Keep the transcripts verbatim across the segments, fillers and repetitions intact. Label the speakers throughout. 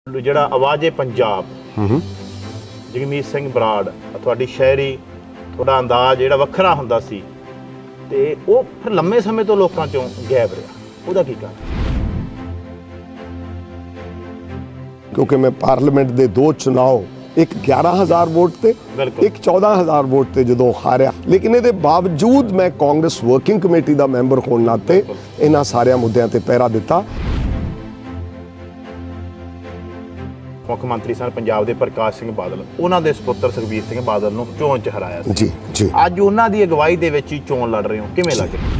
Speaker 1: ਜਿਹੜਾ ਆਵਾਜ਼ੇ ਪੰਜਾਬ ਜਗਮੀਤ ਸਿੰਘ ਬਰਾੜ ਤੁਹਾਡੀ ਸ਼ਾਇਰੀ ਤੁਹਾਡਾ ਅੰਦਾਜ਼ ਜਿਹੜਾ ਵੱਖਰਾ ਹੁੰਦਾ ਸੀ ਤੇ ਉਹ ਫਿਰ ਲੰਮੇ ਸਮੇਂ ਤੋਂ ਲੋਕਾਂ ਚੋਂ ਗਾਇਬ ਰਿਹਾ, ਉਹਦਾ ਕੀ ਕਾਰਨ?
Speaker 2: क्योंकि मैं पार्लियामेंट के दो चुनाव एक ग्यारह हज़ार वोट से एक चौदह हज़ार वोट से जो हारिया, लेकिन ये बावजूद मैं कांग्रेस वर्किंग कमेटी का मैंबर होने नाते इन्हां सारिया मुद्दों ते पहरा दिता।
Speaker 1: मुख मंत्री सन पंजाब के प्रकाश सिंह बादल, उन्हां दे सुपुत्र सुखबीर सिंह बादल नूं चोण च हराया सी।
Speaker 2: जी जी
Speaker 1: अज उन्हां दी अगवाई दे विच ही चोण लड़ रहे हो, किवें लग रहा?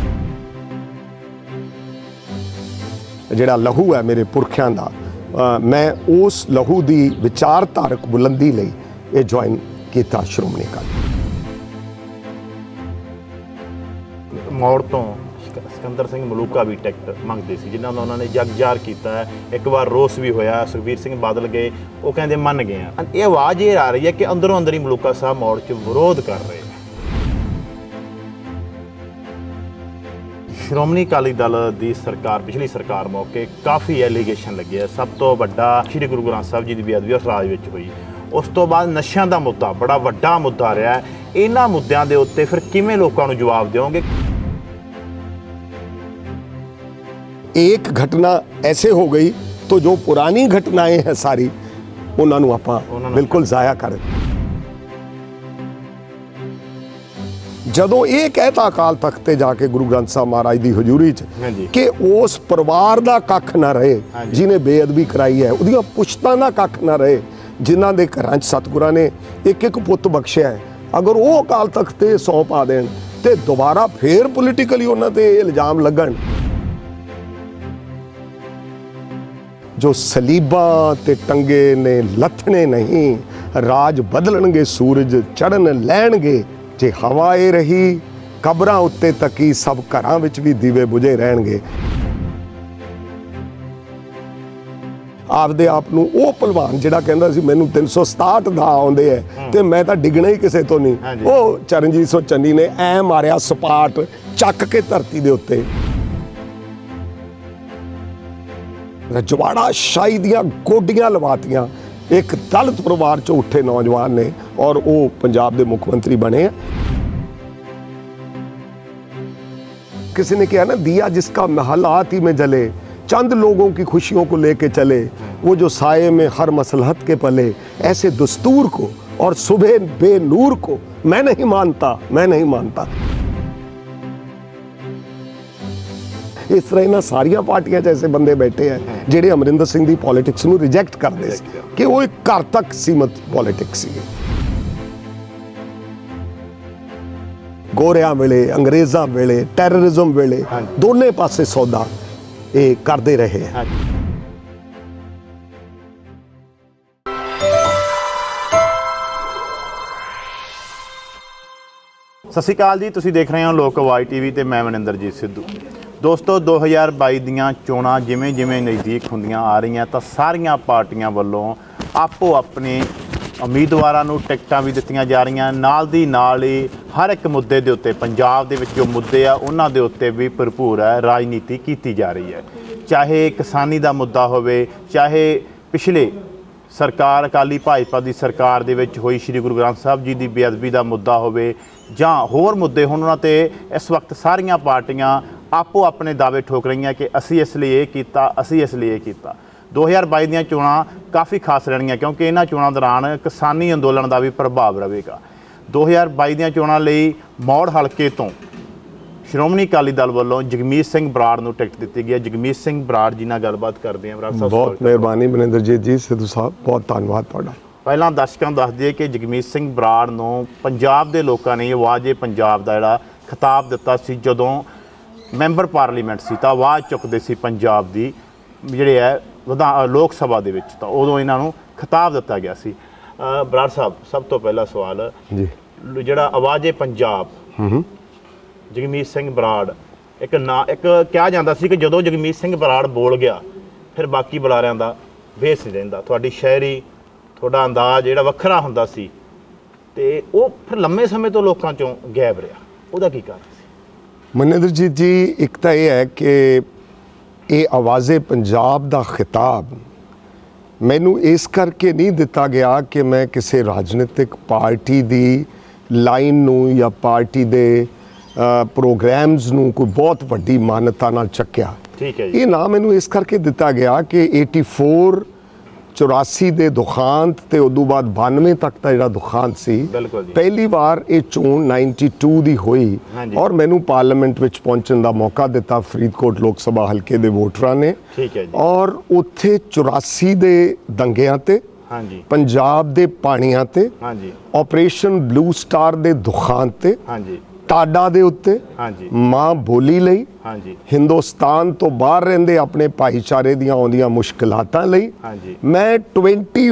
Speaker 2: जिहड़ा लहू है मेरे पुरखियां दा, Uh, मैं उस लहू की विचारधारक बुलंदी लई ये ज्वाइन किया श्रोमणी अकाली।
Speaker 1: मौड़ तो सिकंदर सिंह मलूका भी टिकट मंगते सी, जिन्होंने उन्होंने जग जार किया। एक बार रोस भी होया, सुखबीर सिंह बादल गए, वो कहते मन गए हैं। ये आवाज़ ये आ रही है कि अंदरों अंदर ही मलूका साहब मौड़ च विरोध कर रहे हैं। श्रोमणी अकाली दल की सरकार पिछली सरकार मौके काफ़ी एलीगेशन लगे है। सब तो वड्डा श्री गुरु ग्रंथ साहब जी की बेअदबी उस राज में हुई। उस तो बाद नशा का मुद्दा बड़ा वड्डा मुद्दा रहा है। इन्हां मुद्दों के उत्ते फिर किवें लोकां नूं जवाब देओगे?
Speaker 2: एक घटना ऐसे हो गई तो जो पुरानी घटनाएं हैं सारी उन्हां नूं आपां बिल्कुल ज़ाया कर। जदों ये कहता अकाल तख्त ते जाके गुरु ग्रंथ साहब महाराज की हजूरी च कि उस परिवार का कख ना रहे जिन्हें बेअदबी कराई है, उहदियां पुश्तां दा कख ना रहे जिन्हां दे घरां च सतगुरां ने एक एक पुत्त बख्शिया है, अगर वो अकाल तख्त ते सौं पा देण ते दोबारा फिर पोलीटिकली उन्हां ते इल्जाम लगन, जो सलीबां ते टंगे ने लथने नहीं, राज बदलणगे सूरज चढ़न लैणगे, जे हवा ए रही कबरां उत्ते तकी सब घरां विच भी दीवे बुझे रहणगे। आपदे आप नूं ओ भलवान जिहड़ा कहंदा सी मैनूं तीन सौ सताहठ दा आउंदे है ते मैं तां डिगना ही किसे तो नहीं, ओ चरणजीत सिंह चन्नी ने ऐ मारिया सपाट चक के धरती दे उत्ते। रजवाड़ा शाही दियां गोडियां लवातियां एक दलित परिवार चो उठे नौजवान ने और वो पंजाब के मुख मंत्री बने। किसी ने कहा ना, दिया जिसका महलात ही में जले, चंद लोगों की खुशियों को लेके चले, वो जो साये में हर मसलहत के पले, ऐसे दस्तूर को और सुबह बेनूर को मैं नहीं मानता, मैं नहीं मानता। इस तरह इन्हां सारिया पार्टियां च ऐसे बंदे बैठे हैं जिहड़े अमरिंदर सिंह की पॉलिटिक्स नूं रिजैक्ट करते सी कि वो एक घर तक सीमित पॉलिटिक्स सी। गोरियां वेले, अंग्रेज़ां वेले, टैररिज्म वेले दोने पासे सौदा ये करते रहे हैं।
Speaker 1: सत श्री अकाल जी, तुसीं देख रहे हो लोक आवाज़ टीवी ते मैं मनिंदरजीत सिद्धू। दोस्तों, दो हज़ार बाई दीयां चोणां जिवें जिवें नज़दीक हुंदियां आ रही तां सारियां पार्टियां वल्लों आपो अपने उम्मीदवारां नूं टिकटां भी दित्तियां जा रहीआं। नाल दी नाल ही हर एक मुद्दे दे उत्ते पंजाब दे विच जो मुद्दे आ उन्हां दे उत्ते भी भरपूर है राजनीति कीती जा रही है। चाहे किसानी दा मुद्दा होवे, चाहे पिछले सरकार अकाली भाजपा की सरकार दे विच होई श्री गुरु ग्रंथ साहब जी की बेअदबी का मुद्दा होवे जां होर मुद्दे होण, उन्हां ते इस वक्त सारियां पार्टियां आपो अपने दावे ठोक रही हैं कि असी इस लिए किया, असी इस लिए किया। दो हज़ार बाई दीयां चोणां काफ़ी खास रहणगीआं क्योंकि इन्हां चोणां दौरान किसानी अंदोलन का भी प्रभाव रहेगा। दो हज़ार बाई दीयां चोणां लई मौड़ हलके तो श्रोमणी अकाली दल वालों जगमीत सिंह बराड़ नूं टिकट दी गई है। जगमीत सिंह बराड़ जी नाल गलबात करते हैं। बराड़ साहब
Speaker 2: बहुत मेहरबानी मनिंदरजीत जी, सिद्धू साहब बहुत धन्यवाद तुहाडा।
Speaker 1: पहलां दर्शकों दस दिए कि जगमीत सिंह बराड़ नूं पंजाब के लोगों ने आवाज़े पंजाब का जिहड़ा खिताब दिता सी, जदों मैंबर पार्लीमेंट सी तां आवाज़ चुकते सी पंजाब की जिहड़े है विधान लोक सभा दे विच, तां उदों इन्हां नूं खिताब दिता गया सी। बराड़ साहब, सब तो पहला सवाल जी, जिहड़ा आवाज़े पंजाब जगमीत सिंह बराड़ एक ना एक कहा जाता सी कि जदों जगमीत सिंह बराड़ बोल गया फिर बाकी बुलारियां दा भेस नहीं रहिंदा। तुहाडी शायरी तुहाडा अंदाज जिहड़ा वखरा हुंदा सी ते वो फिर लंबे समय तो लोकां चों गायब रहा, उहदा की कारण सी?
Speaker 2: मनिंदरजीत जी, एक तो यह है कि ये आवाज़े पंजाब का खिताब ਮੈਨੂੰ ਇਸ ਕਰਕੇ ਨਹੀਂ ਦਿੱਤਾ ਗਿਆ ਕਿ ਮੈਂ ਕਿਸੇ ਰਾਜਨੀਤਿਕ ਪਾਰਟੀ ਦੀ ਲਾਈਨ ਨੂੰ ਜਾਂ ਪਾਰਟੀ ਦੇ ਪ੍ਰੋਗਰਾਮਸ ਨੂੰ ਕੋਈ ਬਹੁਤ ਵੱਡੀ ਮਾਨਤਾ ਨਾਲ ਚੱਕਿਆ।
Speaker 1: ਠੀਕ ਹੈ ਜੀ।
Speaker 2: ਇਹ ਨਾ ਮੈਨੂੰ ਇਸ ਕਰਕੇ ਦਿੱਤਾ ਗਿਆ ਕਿ ਚੁਰਾਸੀ ਚੁਰਾਸੀ ਦੇ ਦੁਖਾਂਤ ਤੇ ਉਦੋਂ ਬਾਅਦ ਬਾਨਵੇਂ ਤੱਕ ਦਾ ਜਿਹੜਾ ਦੁਖਾਂਤ ਸੀ, ਪਹਿਲੀ ਵਾਰ ਇਹ ਚੋਣ ਬਾਨਵੇਂ ਦੀ ਹੋਈ ਔਰ ਮੈਨੂੰ ਪਾਰਲੀਮੈਂਟ ਵਿੱਚ ਪਹੁੰਚਣ ਦਾ ਮੌਕਾ ਦਿੱਤਾ ਫਰੀਦਕੋਟ ਲੋਕ ਸਭਾ ਹਲਕੇ ਦੇ ਵੋਟਰਾਂ ਨੇ।
Speaker 1: ਠੀਕ ਹੈ ਜੀ।
Speaker 2: ਔਰ ਉੱਥੇ ਚੁਰਾਸੀ ਦੇ ਦੰਗਿਆਂ ਤੇ, ਹਾਂਜੀ, ਪੰਜਾਬ ਦੇ ਪਾਣੀਆਂ ਤੇ, ਹਾਂਜੀ, ਆਪਰੇਸ਼ਨ ਬਲੂ ਸਟਾਰ ਦੇ ਦੁਖਾਂਤ ਤੇ, ਹਾਂਜੀ, ਟਾਡਾ ਦੇ ਉੱਤੇ, ਹਾਂਜੀ, ਮਾਂ ਬੋਲੀ ਲਈ, ਹਾਂਜੀ, ਹਿੰਦੁਸਤਾਨ ਤੋਂ ਬਾਹਰ ਰਹਿੰਦੇ ਆਪਣੇ ਭਾਈਚਾਰੇ ਦੀਆਂ ਆਉਂਦੀਆਂ ਮੁਸ਼ਕਲਾਤਾਂ ਲਈ, ਹਾਂਜੀ, ਮੈਂ ਚੌਬੀ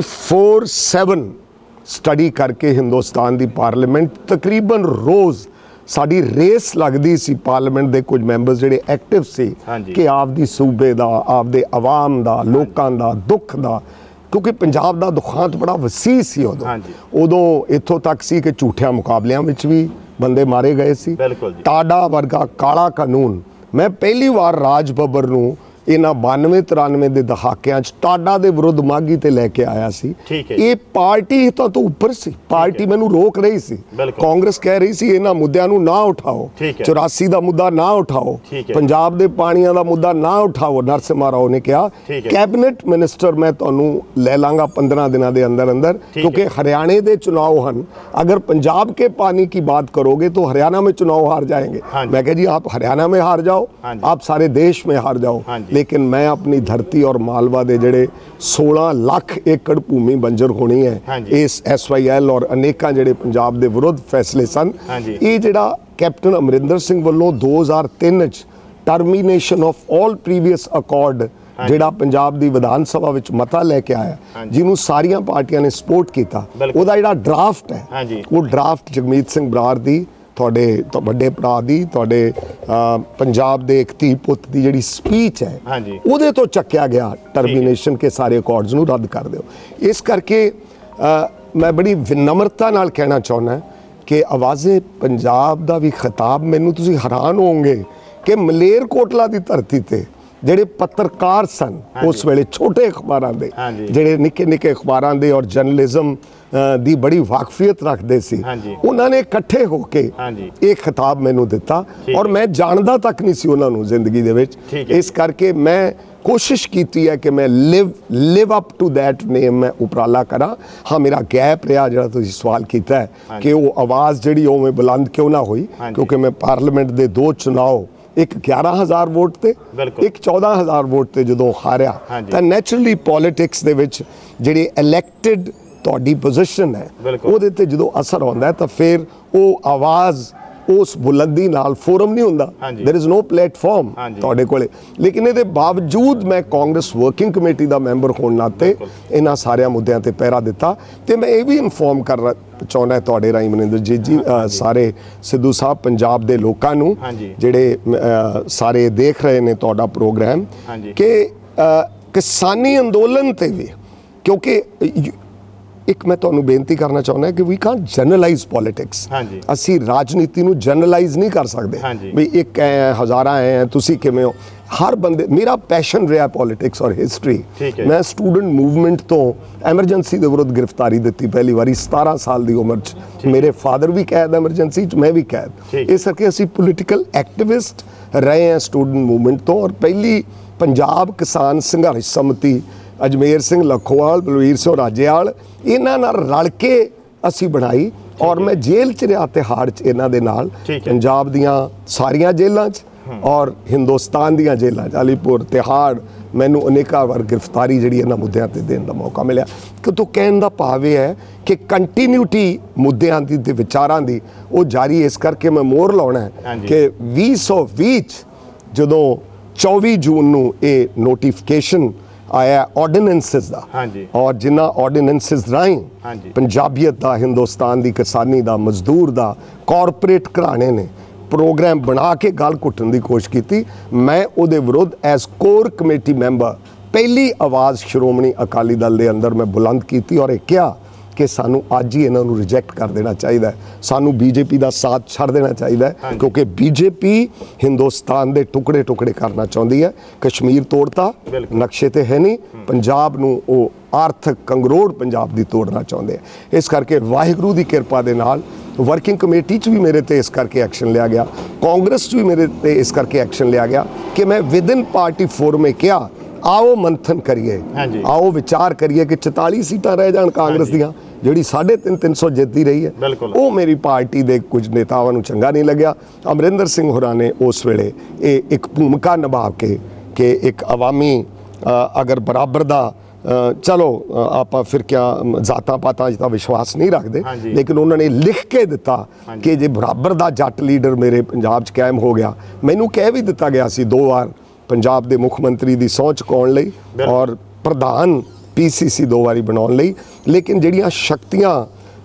Speaker 2: ਸੱਤ ਸਟੱਡੀ ਕਰਕੇ ਹਿੰਦੁਸਤਾਨ ਦੀ ਪਾਰਲੀਮੈਂਟ ਤਕਰੀਬਨ ਰੋਜ਼ ਸਾਡੀ ਰੇਸ ਲੱਗਦੀ ਸੀ। ਪਾਰਲੀਮੈਂਟ ਦੇ ਕੁਝ ਮੈਂਬਰਸ ਜਿਹੜੇ ਐਕਟਿਵ ਸੀ ਕਿ ਆਪਦੀ ਸੂਬੇ ਦਾ, ਆਪਦੇ ਆਵਾਮ ਦਾ, ਲੋਕਾਂ ਦਾ ਦੁੱਖ ਦਾ, ਕਿਉਂਕਿ ਪੰਜਾਬ ਦਾ ਦੁਖਾਂਤ ਬੜਾ ਵਸੀਹ ਸੀ ਉਦੋਂ। ਉਦੋਂ ਇੱਥੋਂ ਤੱਕ ਸੀ ਕਿ ਝੂਠਿਆਂ ਮੁਕਾਬਲਿਆਂ ਵਿੱਚ ਵੀ ਬੰਦੇ ਮਾਰੇ ਗਏ ਸੀ। ਟਾਡਾ ਵਰਗਾ ਕਾਲਾ ਕਾਨੂੰਨ ਮੈਂ ਪਹਿਲੀ ਵਾਰ ਰਾਜ ਬੱਬਰ ਨੂੰ ਇਹਨਾਂ ਬਾਨਵੇਂ ਤਰਾਨਵੇਂ ਦੇ ਦਹਾਕਿਆਂ 'ਚ ਟਾਡਾ ਦੇ ਵਿਰੁੱਧ ਮਾਗੀ ਤੇ ਲੈ ਕੇ ਆਇਆ ਸੀ। ਇਹ ਪਾਰਟੀ ਤਾਂ ਤੋਂ ਉੱਪਰ ਸੀ, ਪਾਰਟੀ ਮੈਨੂੰ ਰੋਕ ਰਹੀ ਸੀ। ਕਾਂਗਰਸ ਕਹਿ ਰਹੀ ਸੀ ਇਹਨਾਂ ਮੁੱਦਿਆਂ ਨੂੰ ਨਾ ਉਠਾਓ, ਚੁਰਾਸੀ ਦਾ ਮੁੱਦਾ ਨਾ ਉਠਾਓ, ਪੰਜਾਬ ਦੇ ਪਾਣੀਆਂ ਦਾ ਮੁੱਦਾ ਨਾ ਉਠਾਓ। ਨਰਸਿਮਹਾ ਰਾਓ ਨੇ ਕਿਹਾ ਕੈਬਨਿਟ ਮਿਨਿਸਟਰ ਮੈਂ ਤੁਹਾਨੂੰ ਲੈ ਲਾਂਗਾ ਪੰद्रह ਦਿਨਾਂ ਦੇ ਅੰਦਰ ਅੰਦਰ, क्योंकि हरियाणा ਦੇ चुनाव ਹਨ, अगर पंजाब के पानी की बात करोगे तो हरियाणा में चुनाव हार जाएंगे। मैं कहा जी आप हरियाणा में हार जाओ, आप सारे देश में हार जाओ, लेकिन मैं अपनी धरती और मालवा दे जड़े सोलह लाख एकड़ भूमि बंजर होनी है, इस एस वाई एल और अनेक जड़े पंजाब दे विरुद्ध फैसले सन। ये जड़ा कैप्टन अमरिंदर सिंह वालों दो हज़ार तीन च termination of all previous accord ਜਿਹੜਾ ਪੰਜਾਬ ਦੀ ਵਿਧਾਨ ਸਭਾ ਵਿੱਚ ਮਤਾ ਲੈ ਕੇ ਆਇਆ, ਜਿਹਨੂੰ ਸਾਰੀਆਂ ਪਾਰਟੀਆਂ ਨੇ ਸਪੋਰਟ ਕੀਤਾ, ਉਹਦਾ ਜਿਹੜਾ ਡਰਾਫਟ ਹੈ ਉਹ ਡਰਾਫਟ ਜਗਮੀਤ ਸਿੰਘ ਬਰਾੜ ਦੀ, ਤੁਹਾਡੇ ਵੱਡੇ ਭਰਾ ਦੀ, ਤੁਹਾਡੇ ਪੰਜਾਬ ਦੇ ਇੱਕ ਧੀ ਪੁੱਤ ਦੀ ਜਿਹੜੀ ਸਪੀਚ ਹੈ ਉਹਦੇ ਤੋਂ ਚੱਕਿਆ ਗਿਆ ਟਰਮੀਨੇਸ਼ਨ ਕੇ ਸਾਰੇ ਅਕੋਰਡਸ ਨੂੰ ਰੱਦ ਕਰ ਦਿਓ। ਇਸ ਕਰਕੇ ਮੈਂ ਬੜੀ ਵਿਨਮਰਤਾ ਨਾਲ ਕਹਿਣਾ ਚਾਹੁੰਦਾ ਕਿ ਆਵਾਜ਼ੇ ਪੰਜਾਬ ਦਾ ਵੀ ਖਿਤਾਬ, ਮੈਨੂੰ ਤੁਸੀਂ ਹੈਰਾਨ ਹੋਵੋਗੇ ਕਿ ਮਲੇਰਕੋਟਲਾ ਦੀ ਧਰਤੀ ਤੇ ਜਿਹੜੇ ਪੱਤਰਕਾਰ ਸਨ ਉਸ ਵੇਲੇ ਛੋਟੇ ਅਖਬਾਰਾਂ ਦੇ, ਜਿਹੜੇ ਨਿੱਕੇ ਨਿੱਕੇ ਅਖਬਾਰਾਂ ਦੇ ਔਰ ਜਰਨਲਿਜ਼ਮ ਦੀ ਬੜੀ ਵਾਕਫੀਅਤ ਰੱਖਦੇ ਸੀ, ਉਹਨਾਂ ਨੇ ਇਕੱਠੇ ਹੋ ਕੇ ਇਹ ਖਿਤਾਬ ਮੈਨੂੰ ਦਿੱਤਾ ਔਰ ਮੈਂ ਜਾਣਦਾ ਤੱਕ ਨਹੀਂ ਸੀ ਉਹਨਾਂ ਨੂੰ ਜ਼ਿੰਦਗੀ ਦੇ ਵਿੱਚ। ਇਸ ਕਰਕੇ ਮੈਂ ਕੋਸ਼ਿਸ਼ ਕੀਤੀ ਹੈ ਕਿ ਮੈਂ live live up to that name ਮੈਂ ਉਪਰਾਲਾ ਕਰਾਂ। ਹਾਂ, ਮੇਰਾ ਗੈਪ ਰਿਹਾ ਜਿਹੜਾ ਤੁਸੀਂ ਸਵਾਲ ਕੀਤਾ ਹੈ ਕਿ ਉਹ ਆਵਾਜ਼ ਜਿਹੜੀ ਉਵੇਂ ਬੁਲੰਦ ਕਿਉਂ ਨਾ ਹੋਈ, ਕਿਉਂਕਿ ਮੈਂ ਪਾਰਲੀਮੈਂਟ ਦੇ ਦੋ ਚੁਣਾਵ, एक ग्यारह हज़ार वोट ते, एक चौदह हज़ार वोट ते जदों हारिया, तो नैचुरली पॉलिटिक्स दे विच जिहड़ी इलैक्टेड तुहाडी पोजीशन है ਉਹਦੇ ਤੇ ਜਦੋਂ ਅਸਰ ਹੁੰਦਾ ਤਾਂ ਫਿਰ ਉਹ ਆਵਾਜ਼ ਉਸ ਬੁਲੰਦੀ ਨਾਲ ਫੋਰਮ ਨਹੀਂ ਹੁੰਦਾ, देयर इज नो प्लेटफॉर्म ਤੁਹਾਡੇ ਕੋਲੇ। ਲੇਕਿਨ ਇਹਦੇ ਬਾਵਜੂਦ ਮੈਂ ਕਾਂਗਰਸ ਵਰਕਿੰਗ ਕਮੇਟੀ ਦਾ ਮੈਂਬਰ ਹੋਣ ਨਾਤੇ ਇਹਨਾਂ ਸਾਰਿਆਂ ਮੁੱਦਿਆਂ ਤੇ ਪਹਿਰਾ ਦਿੱਤਾ। ਤੇ ਮੈਂ ਇਹ ਵੀ ਇਨਫੋਰਮ ਕਰ ਚਾਹੁੰਦਾ ਤੁਹਾਡੇ ਰਾਹੀਂ ਮਨਿੰਦਰਜੀਤ ਜੀ, ਸਾਰੇ ਸਿੱਧੂ ਸਾਹਿਬ, ਪੰਜਾਬ ਦੇ ਲੋਕਾਂ ਨੂੰ ਜਿਹੜੇ ਸਾਰੇ ਦੇਖ ਰਹੇ ਨੇ ਤੁਹਾਡਾ ਪ੍ਰੋਗਰਾਮ, ਕਿ ਕਿਸਾਨੀ ਅੰਦੋਲਨ ਤੇ ਵੀ, ਕਿਉਂਕਿ ਇੱਕ ਮੈਂ ਤੁਹਾਨੂੰ ਬੇਨਤੀ ਕਰਨਾ ਚਾਹੁੰਦਾ ਕਿ ਵੀ ਕਾਂਟ ਜਨਰਲਾਈਜ਼ ਪੋਲਿਟਿਕਸ। ਅਸੀਂ ਰਾਜਨੀਤੀ ਨੂੰ ਜਨਰਲਾਈਜ਼ ਨਹੀਂ ਕਰ ਸਕਦੇ ਵੀ ਇੱਕ ਐ ਹਜ਼ਾਰਾਂ ਐ ਤੁਸੀਂ ਕਿਵੇਂ ਹੋ। ਹਰ ਬੰਦੇ, ਮੇਰਾ ਪੈਸ਼ਨ ਰਿਹਾ ਪੋਲਿਟਿਕਸ ਔਰ ਹਿਸਟਰੀ। ਮੈਂ ਸਟੂਡੈਂਟ ਮੂਵਮੈਂਟ ਤੋਂ ਐਮਰਜੈਂਸੀ ਦੇ ਵਿਰੁੱਧ ਗ੍ਰਿਫਤਾਰੀ ਦਿੱਤੀ ਪਹਿਲੀ ਵਾਰੀ ਸਤਾਰਾਂ ਸਾਲ ਦੀ ਉਮਰ 'ਚ। ਮੇਰੇ ਫਾਦਰ ਵੀ ਕੈਦ ਐਮਰਜੈਂਸੀ 'ਚ, ਮੈਂ ਵੀ ਕੈਦ। ਇਸ ਕਰਕੇ ਅਸੀਂ ਪੋਲੀਟੀਕਲ ਐਕਟਿਵਿਸਟ ਰਹੇ ਹਾਂ ਸਟੂਡੈਂਟ ਮੂਵਮੈਂਟ ਤੋਂ। ਔਰ ਪਹਿਲੀ ਪੰਜਾਬ ਕਿਸਾਨ ਸੰਘਰਸ਼ ਸਮਿਤੀ ਅਜਮੇਰ ਸਿੰਘ ਲਖੋਵਾਲ, ਬਲਵੀਰ ਸਿੰਘ ਰਾਜੇਵਾਲ, ਇਹਨਾਂ ਨਾਲ ਰਲ ਕੇ ਅਸੀਂ ਬਣਾਈ। ਔਰ ਮੈਂ ਜੇਲ੍ਹ 'ਚ ਰਿਹਾ ਤਿਹਾੜ 'ਚ ਇਹਨਾਂ ਦੇ ਨਾਲ, ਪੰਜਾਬ ਦੀਆਂ ਸਾਰੀਆਂ ਜੇਲ੍ਹਾਂ 'ਚ ਔਰ ਹਿੰਦੁਸਤਾਨ ਦੀਆਂ ਜੇਲ੍ਹਾਂ 'ਚ, ਅਲੀਪੁਰ, ਤਿਹਾੜ, ਮੈਨੂੰ ਅਨੇਕਾਂ ਵਾਰ ਗ੍ਰਿਫਤਾਰੀ ਜਿਹੜੀ ਇਹਨਾਂ ਮੁੱਦਿਆਂ 'ਤੇ ਦੇਣ ਦਾ ਮੌਕਾ ਮਿਲਿਆ। ਕਿਉਂਕਿ ਕਹਿਣ ਦਾ ਭਾਵ ਇਹ ਹੈ ਕਿ ਕੰਟੀਨਿਊਟੀ ਮੁੱਦਿਆਂ ਦੀ ਤੇ ਵਿਚਾਰਾਂ ਦੀ ਉਹ ਜਾਰੀ। ਇਸ ਕਰਕੇ ਮੈਂ ਮੋਹਰ ਲਾਉਣਾ ਕਿ ਵੀਹ ਸੌ ਵੀਹ 'ਚ ਜਦੋਂ ਚੌਵੀ ਜੂਨ ਨੂੰ ਇਹ ਨੋਟੀਫਿਕੇਸ਼ਨ ਆਇਆ ਆਰਡੀਨੈਂਸਿਸ ਦਾ, ਔਰ ਜਿਨ੍ਹਾਂ ਆਰਡੀਨੈਂਸਿਸ ਰਾਹੀਂ ਪੰਜਾਬੀਅਤ ਦਾ, ਹਿੰਦੁਸਤਾਨ ਦੀ ਕਿਸਾਨੀ ਦਾ, ਮਜ਼ਦੂਰ ਦਾ, ਕਾਰਪੋਰੇਟ ਘਰਾਣੇ ਨੇ ਪ੍ਰੋਗਰਾਮ ਬਣਾ ਕੇ ਗਲ ਘੁੱਟਣ ਦੀ ਕੋਸ਼ਿਸ਼ ਕੀਤੀ, ਮੈਂ ਉਹਦੇ ਵਿਰੁੱਧ ਐਜ਼ ਕੋਰ ਕਮੇਟੀ ਮੈਂਬਰ ਪਹਿਲੀ ਆਵਾਜ਼ ਸ਼੍ਰੋਮਣੀ ਅਕਾਲੀ ਦਲ ਦੇ ਅੰਦਰ ਮੈਂ ਬੁਲੰਦ ਕੀਤੀ ਔਰ ਇਹ ਕਿਹਾ कि सानू अज ही इन्हों रिजैक्ट कर देना चाहिए, सानू बीजेपी का साथ छड़ देना चाहिए, क्योंकि बीजेपी हिंदुस्तान के टुकड़े टुकड़े करना चाहती है। कश्मीर तोड़ता, नक्शे ते है नहीं, पंजाब नू वो आर्थिक कंगरोड़ पंजाब की तोड़ना चाहते हैं। इस करके वाहिगुरू की किरपा दे नाल वर्किंग कमेटी च भी मेरे ते इस करके एक्शन लिया गया, कांग्रेस च भी मेरे ते इस करके एक्शन लिया गया कि मैं विद इन पार्टी फोरम में क्या आओ मंथन करिए, आओ विचार करिए कि चौताली सीटां रह जान कांग्रेस दियां जिहड़ी साढ़े तीन तीन सौ जितती रही है, वो मेरी पार्टी के कुछ नेतावां नूं चंगा नहीं लग्या। अमरिंदर सिंह होरां ने उस वेले ये एक भूमिका निभा के कि एक अवामी अगर बराबर दा चलो आप फिर क्या जातां पातां च तां विश्वास नहीं रखते, लेकिन उन्होंने लिख के दिता कि जे बराबर दा जट लीडर मेरे पंजाब च कायम हो गया। मैनू कह भी दिता गया सी दो बार पंजाब के मुख मंत्री की सौं चुकाउण लई और प्रधान पी सी सी दो बारी बनाउण लई, लेकिन जिहड़ियां शक्तियां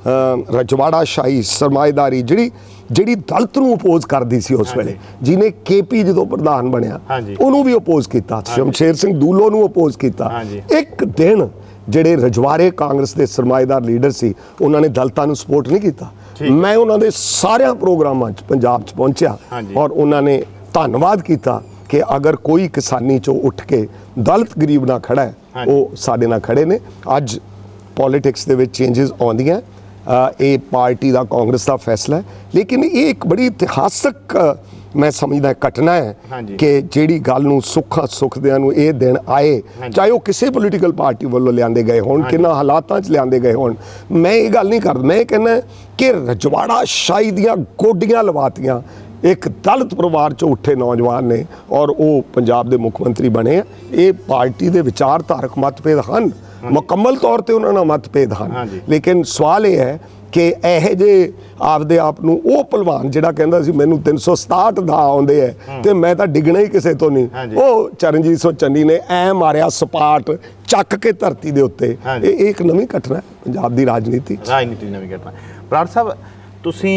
Speaker 2: रजवाड़ा शाही सरमाएदारी जिहड़ी जिहड़ी दलित नूं अपोज करदी सी उस वेले, जिन्हें के पी जो प्रधान बनया उन्होंने भी अपोज किया, शमशेर सिंह दूलो नूं अपोज किया। एक दिन जिहड़े रजवाड़े कांग्रेस के सरमाएदार लीडर सी उन्होंने दलितां नूं सपोर्ट नहीं किया। मैं उन्होंने सारे प्रोग्रामां च पंजाब च पहुंचा और उन्होंने धन्नवाद किया कि अगर कोई किसानी चो उठ के दलित गरीब ना खड़ा है वो साडे नाल खड़े ने। अज पॉलिटिक्स दे विच चेंजिस आउंदियां, ये पार्टी का कांग्रेस का फैसला है, लेकिन ये एक बड़ी इतिहासक मैं समझदा घटना है कि जिहड़ी गल नूं सुख सुखदियां नूं ये दिन आए, चाहे वो किसी पोलीटिकल पार्टी वालों लियाते गए होण, किन्ना हालातां च लियाते गए होण। मैं ये गल नहीं करदा, मैं कहना कि रजवाड़ा शाही दियां गोडियां लवातियां एक दलित परिवार चो उठे नौजवान ने और वो पंजाब के मुख मंत्री बने। ये पार्टी के विचारधारक मतभेद हैं, मुकम्मल तौर पर उन्होंने मतभेद हैं, लेकिन सवाल ये है कि यह जे आपदे आप नूं वो भलवान जिहड़ा कहंदा सी मैनूं तीन सौ सताहठ दा आउंदे है ते मैं तां डिगना ही किसे तो नहीं, वो चरणजीत सिंह चन्नी ने ऐ मारिया सपाट चक के धरती दे उत्ते। ये एक नवीं घटना है पंजाब की राजनीति
Speaker 1: राजनीति नवीं घटना। बराड़ साहब तुसीं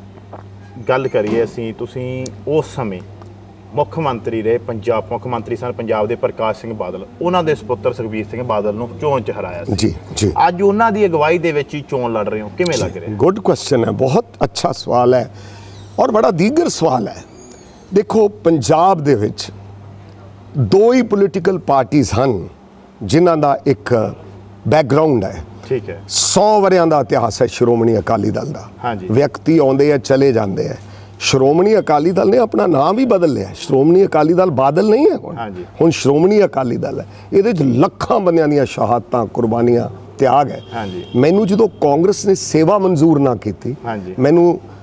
Speaker 1: गल करिए असीं तुसीं उस समय मुख्य मंत्री रहे, पंजाब मुख्य मंत्री सन पंजाब के प्रकाश सिंह बादल, उन्होंने सुपुत्र सुखबीर सिंह बादल नूं चोण च हराया सी।
Speaker 2: जी जी
Speaker 1: अज उन्हां दी अगवाई दे विच ही चोण लड़ रहे हो, किवें लग रहा है?
Speaker 2: गुड क्वेश्चन है, बहुत अच्छा सवाल है और बड़ा दीगर सवाल है। देखो पंजाब दे विच दो ही पोलीटिकल पार्टीज हैं जिन्हां दा एक बैकग्राउंड है, ठीक है, सौ वरियां दा इतिहास है श्रोमणी अकाली दल का। व्यक्ति आउंदे है चले जाते हैं, श्रोमणी अकाली दल ने अपना नाम ही बदल लिया, श्रोमणी अकाली दल बादल नहीं है हुण श्रोमणी अकाली दल है। ये लखां बंदियां दीयां शहादतां कुर्बानियां त्याग है। मैनू जो कांग्रेस ने सेवा मंजूर ना की, मैनू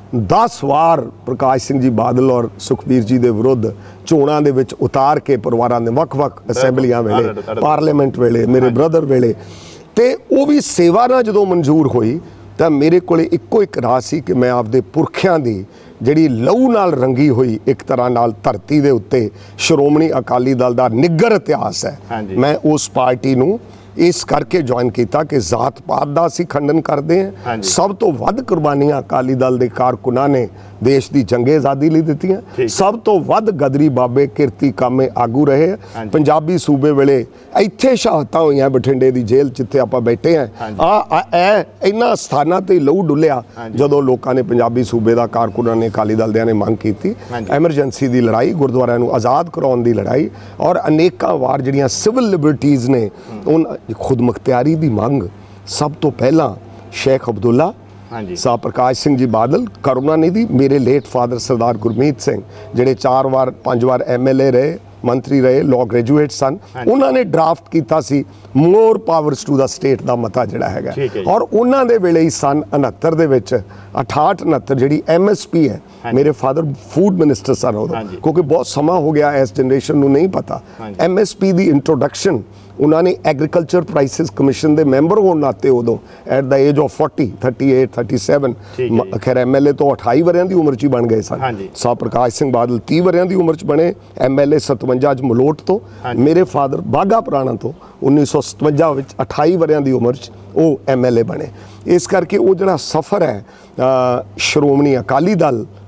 Speaker 2: दस वार प्रकाश सिंह जी बादल और सुखबीर जी के विरुद्ध चोणां दे विच उतार के परिवारां दे वख-वख असैंबलियां वेले, पार्लीमेंट वेले, मेरे ब्रदर वेले, ते वो भी सेवा ना जो मंजूर हुई तो मेरे को इक्को एक राह सी कि मैं आपदे पुरखियां दी जिहड़ी लहू नाल रंगी हुई एक तरह नाल धरती दे उत्ते श्रोमणी अकाली दल दा निग्गर इतिहास है, मैं उस पार्टी नूं इस करके ज्वाइन किया कि जात पात का असीं खंडन करते हैं। सब तो वध कुर्बानियां अकाली दल के कारकुनां ने देश की जंगे आज़ादी लई दित्तियां, सब तो वध गदरी बाबे किरती कामे आगू रहे। पंजाबी सूबे वेले इत्थे शहादतां होईयां, बठिंडे की जेल जिथे आपां बैठे हैं, आ ऐ इन्हां स्थानां ते लहू डुलिया जदों लोकां ने पंजाबी सूबे का कारकुनां ने अकाली दल दियां ने मंग की एमरजेंसी की लड़ाई, गुरुद्वारियां नूं आज़ाद कराउण दी लड़ाई और अनेकां वार जिहड़ियां सिविल लिबर्टीज़ ने उन खुद मुख्तियारी की मंग। सब तो पहला शेख अब्दुल्ला साहब, प्रकाश सिंह जी बादल, करुणानिधि, मेरे लेट फादर सरदार गुरमीत सिंह जिहड़े चार बार पांच बार एम एल ए रहे, मंत्री रहे, लॉ ग्रेजुएट सन, उन्होंने ड्राफ्ट किया सी more powers to the state का मता जिहड़ा हैगा, और उन्होंने दे वेले ही सन उनहत्तर दे विच अठाहठ उनहत्तर जिहड़ी एम एस पी है, मेरे फादर फूड मिनिस्टर सन उदों, क्योंकि बहुत समा हो गया इस जनरेशन नूं नहीं पता, एम एस पी की इंट्रोडक्शन उन्होंने एग्रीकल्चर प्राइसिस कमिशन के मैंबर होने नाते उदों at the age of forty thirty eight thirty seven खैर एम एल ए तो अठाई वरियां की उम्र च बन गए सन। साहब प्रकाश सिंह बादल तीह वरियां की उम्र च बने, एम एल ए सतवंजा च मलोट तो, मेरे फादर बाघा पुराणा तो उन्नीस सौ सतवंजा अठाई वरियां की उम्र च वो एम एल ए बने। इस करके वो जो सफ़र है श्रोमणी अकाली दल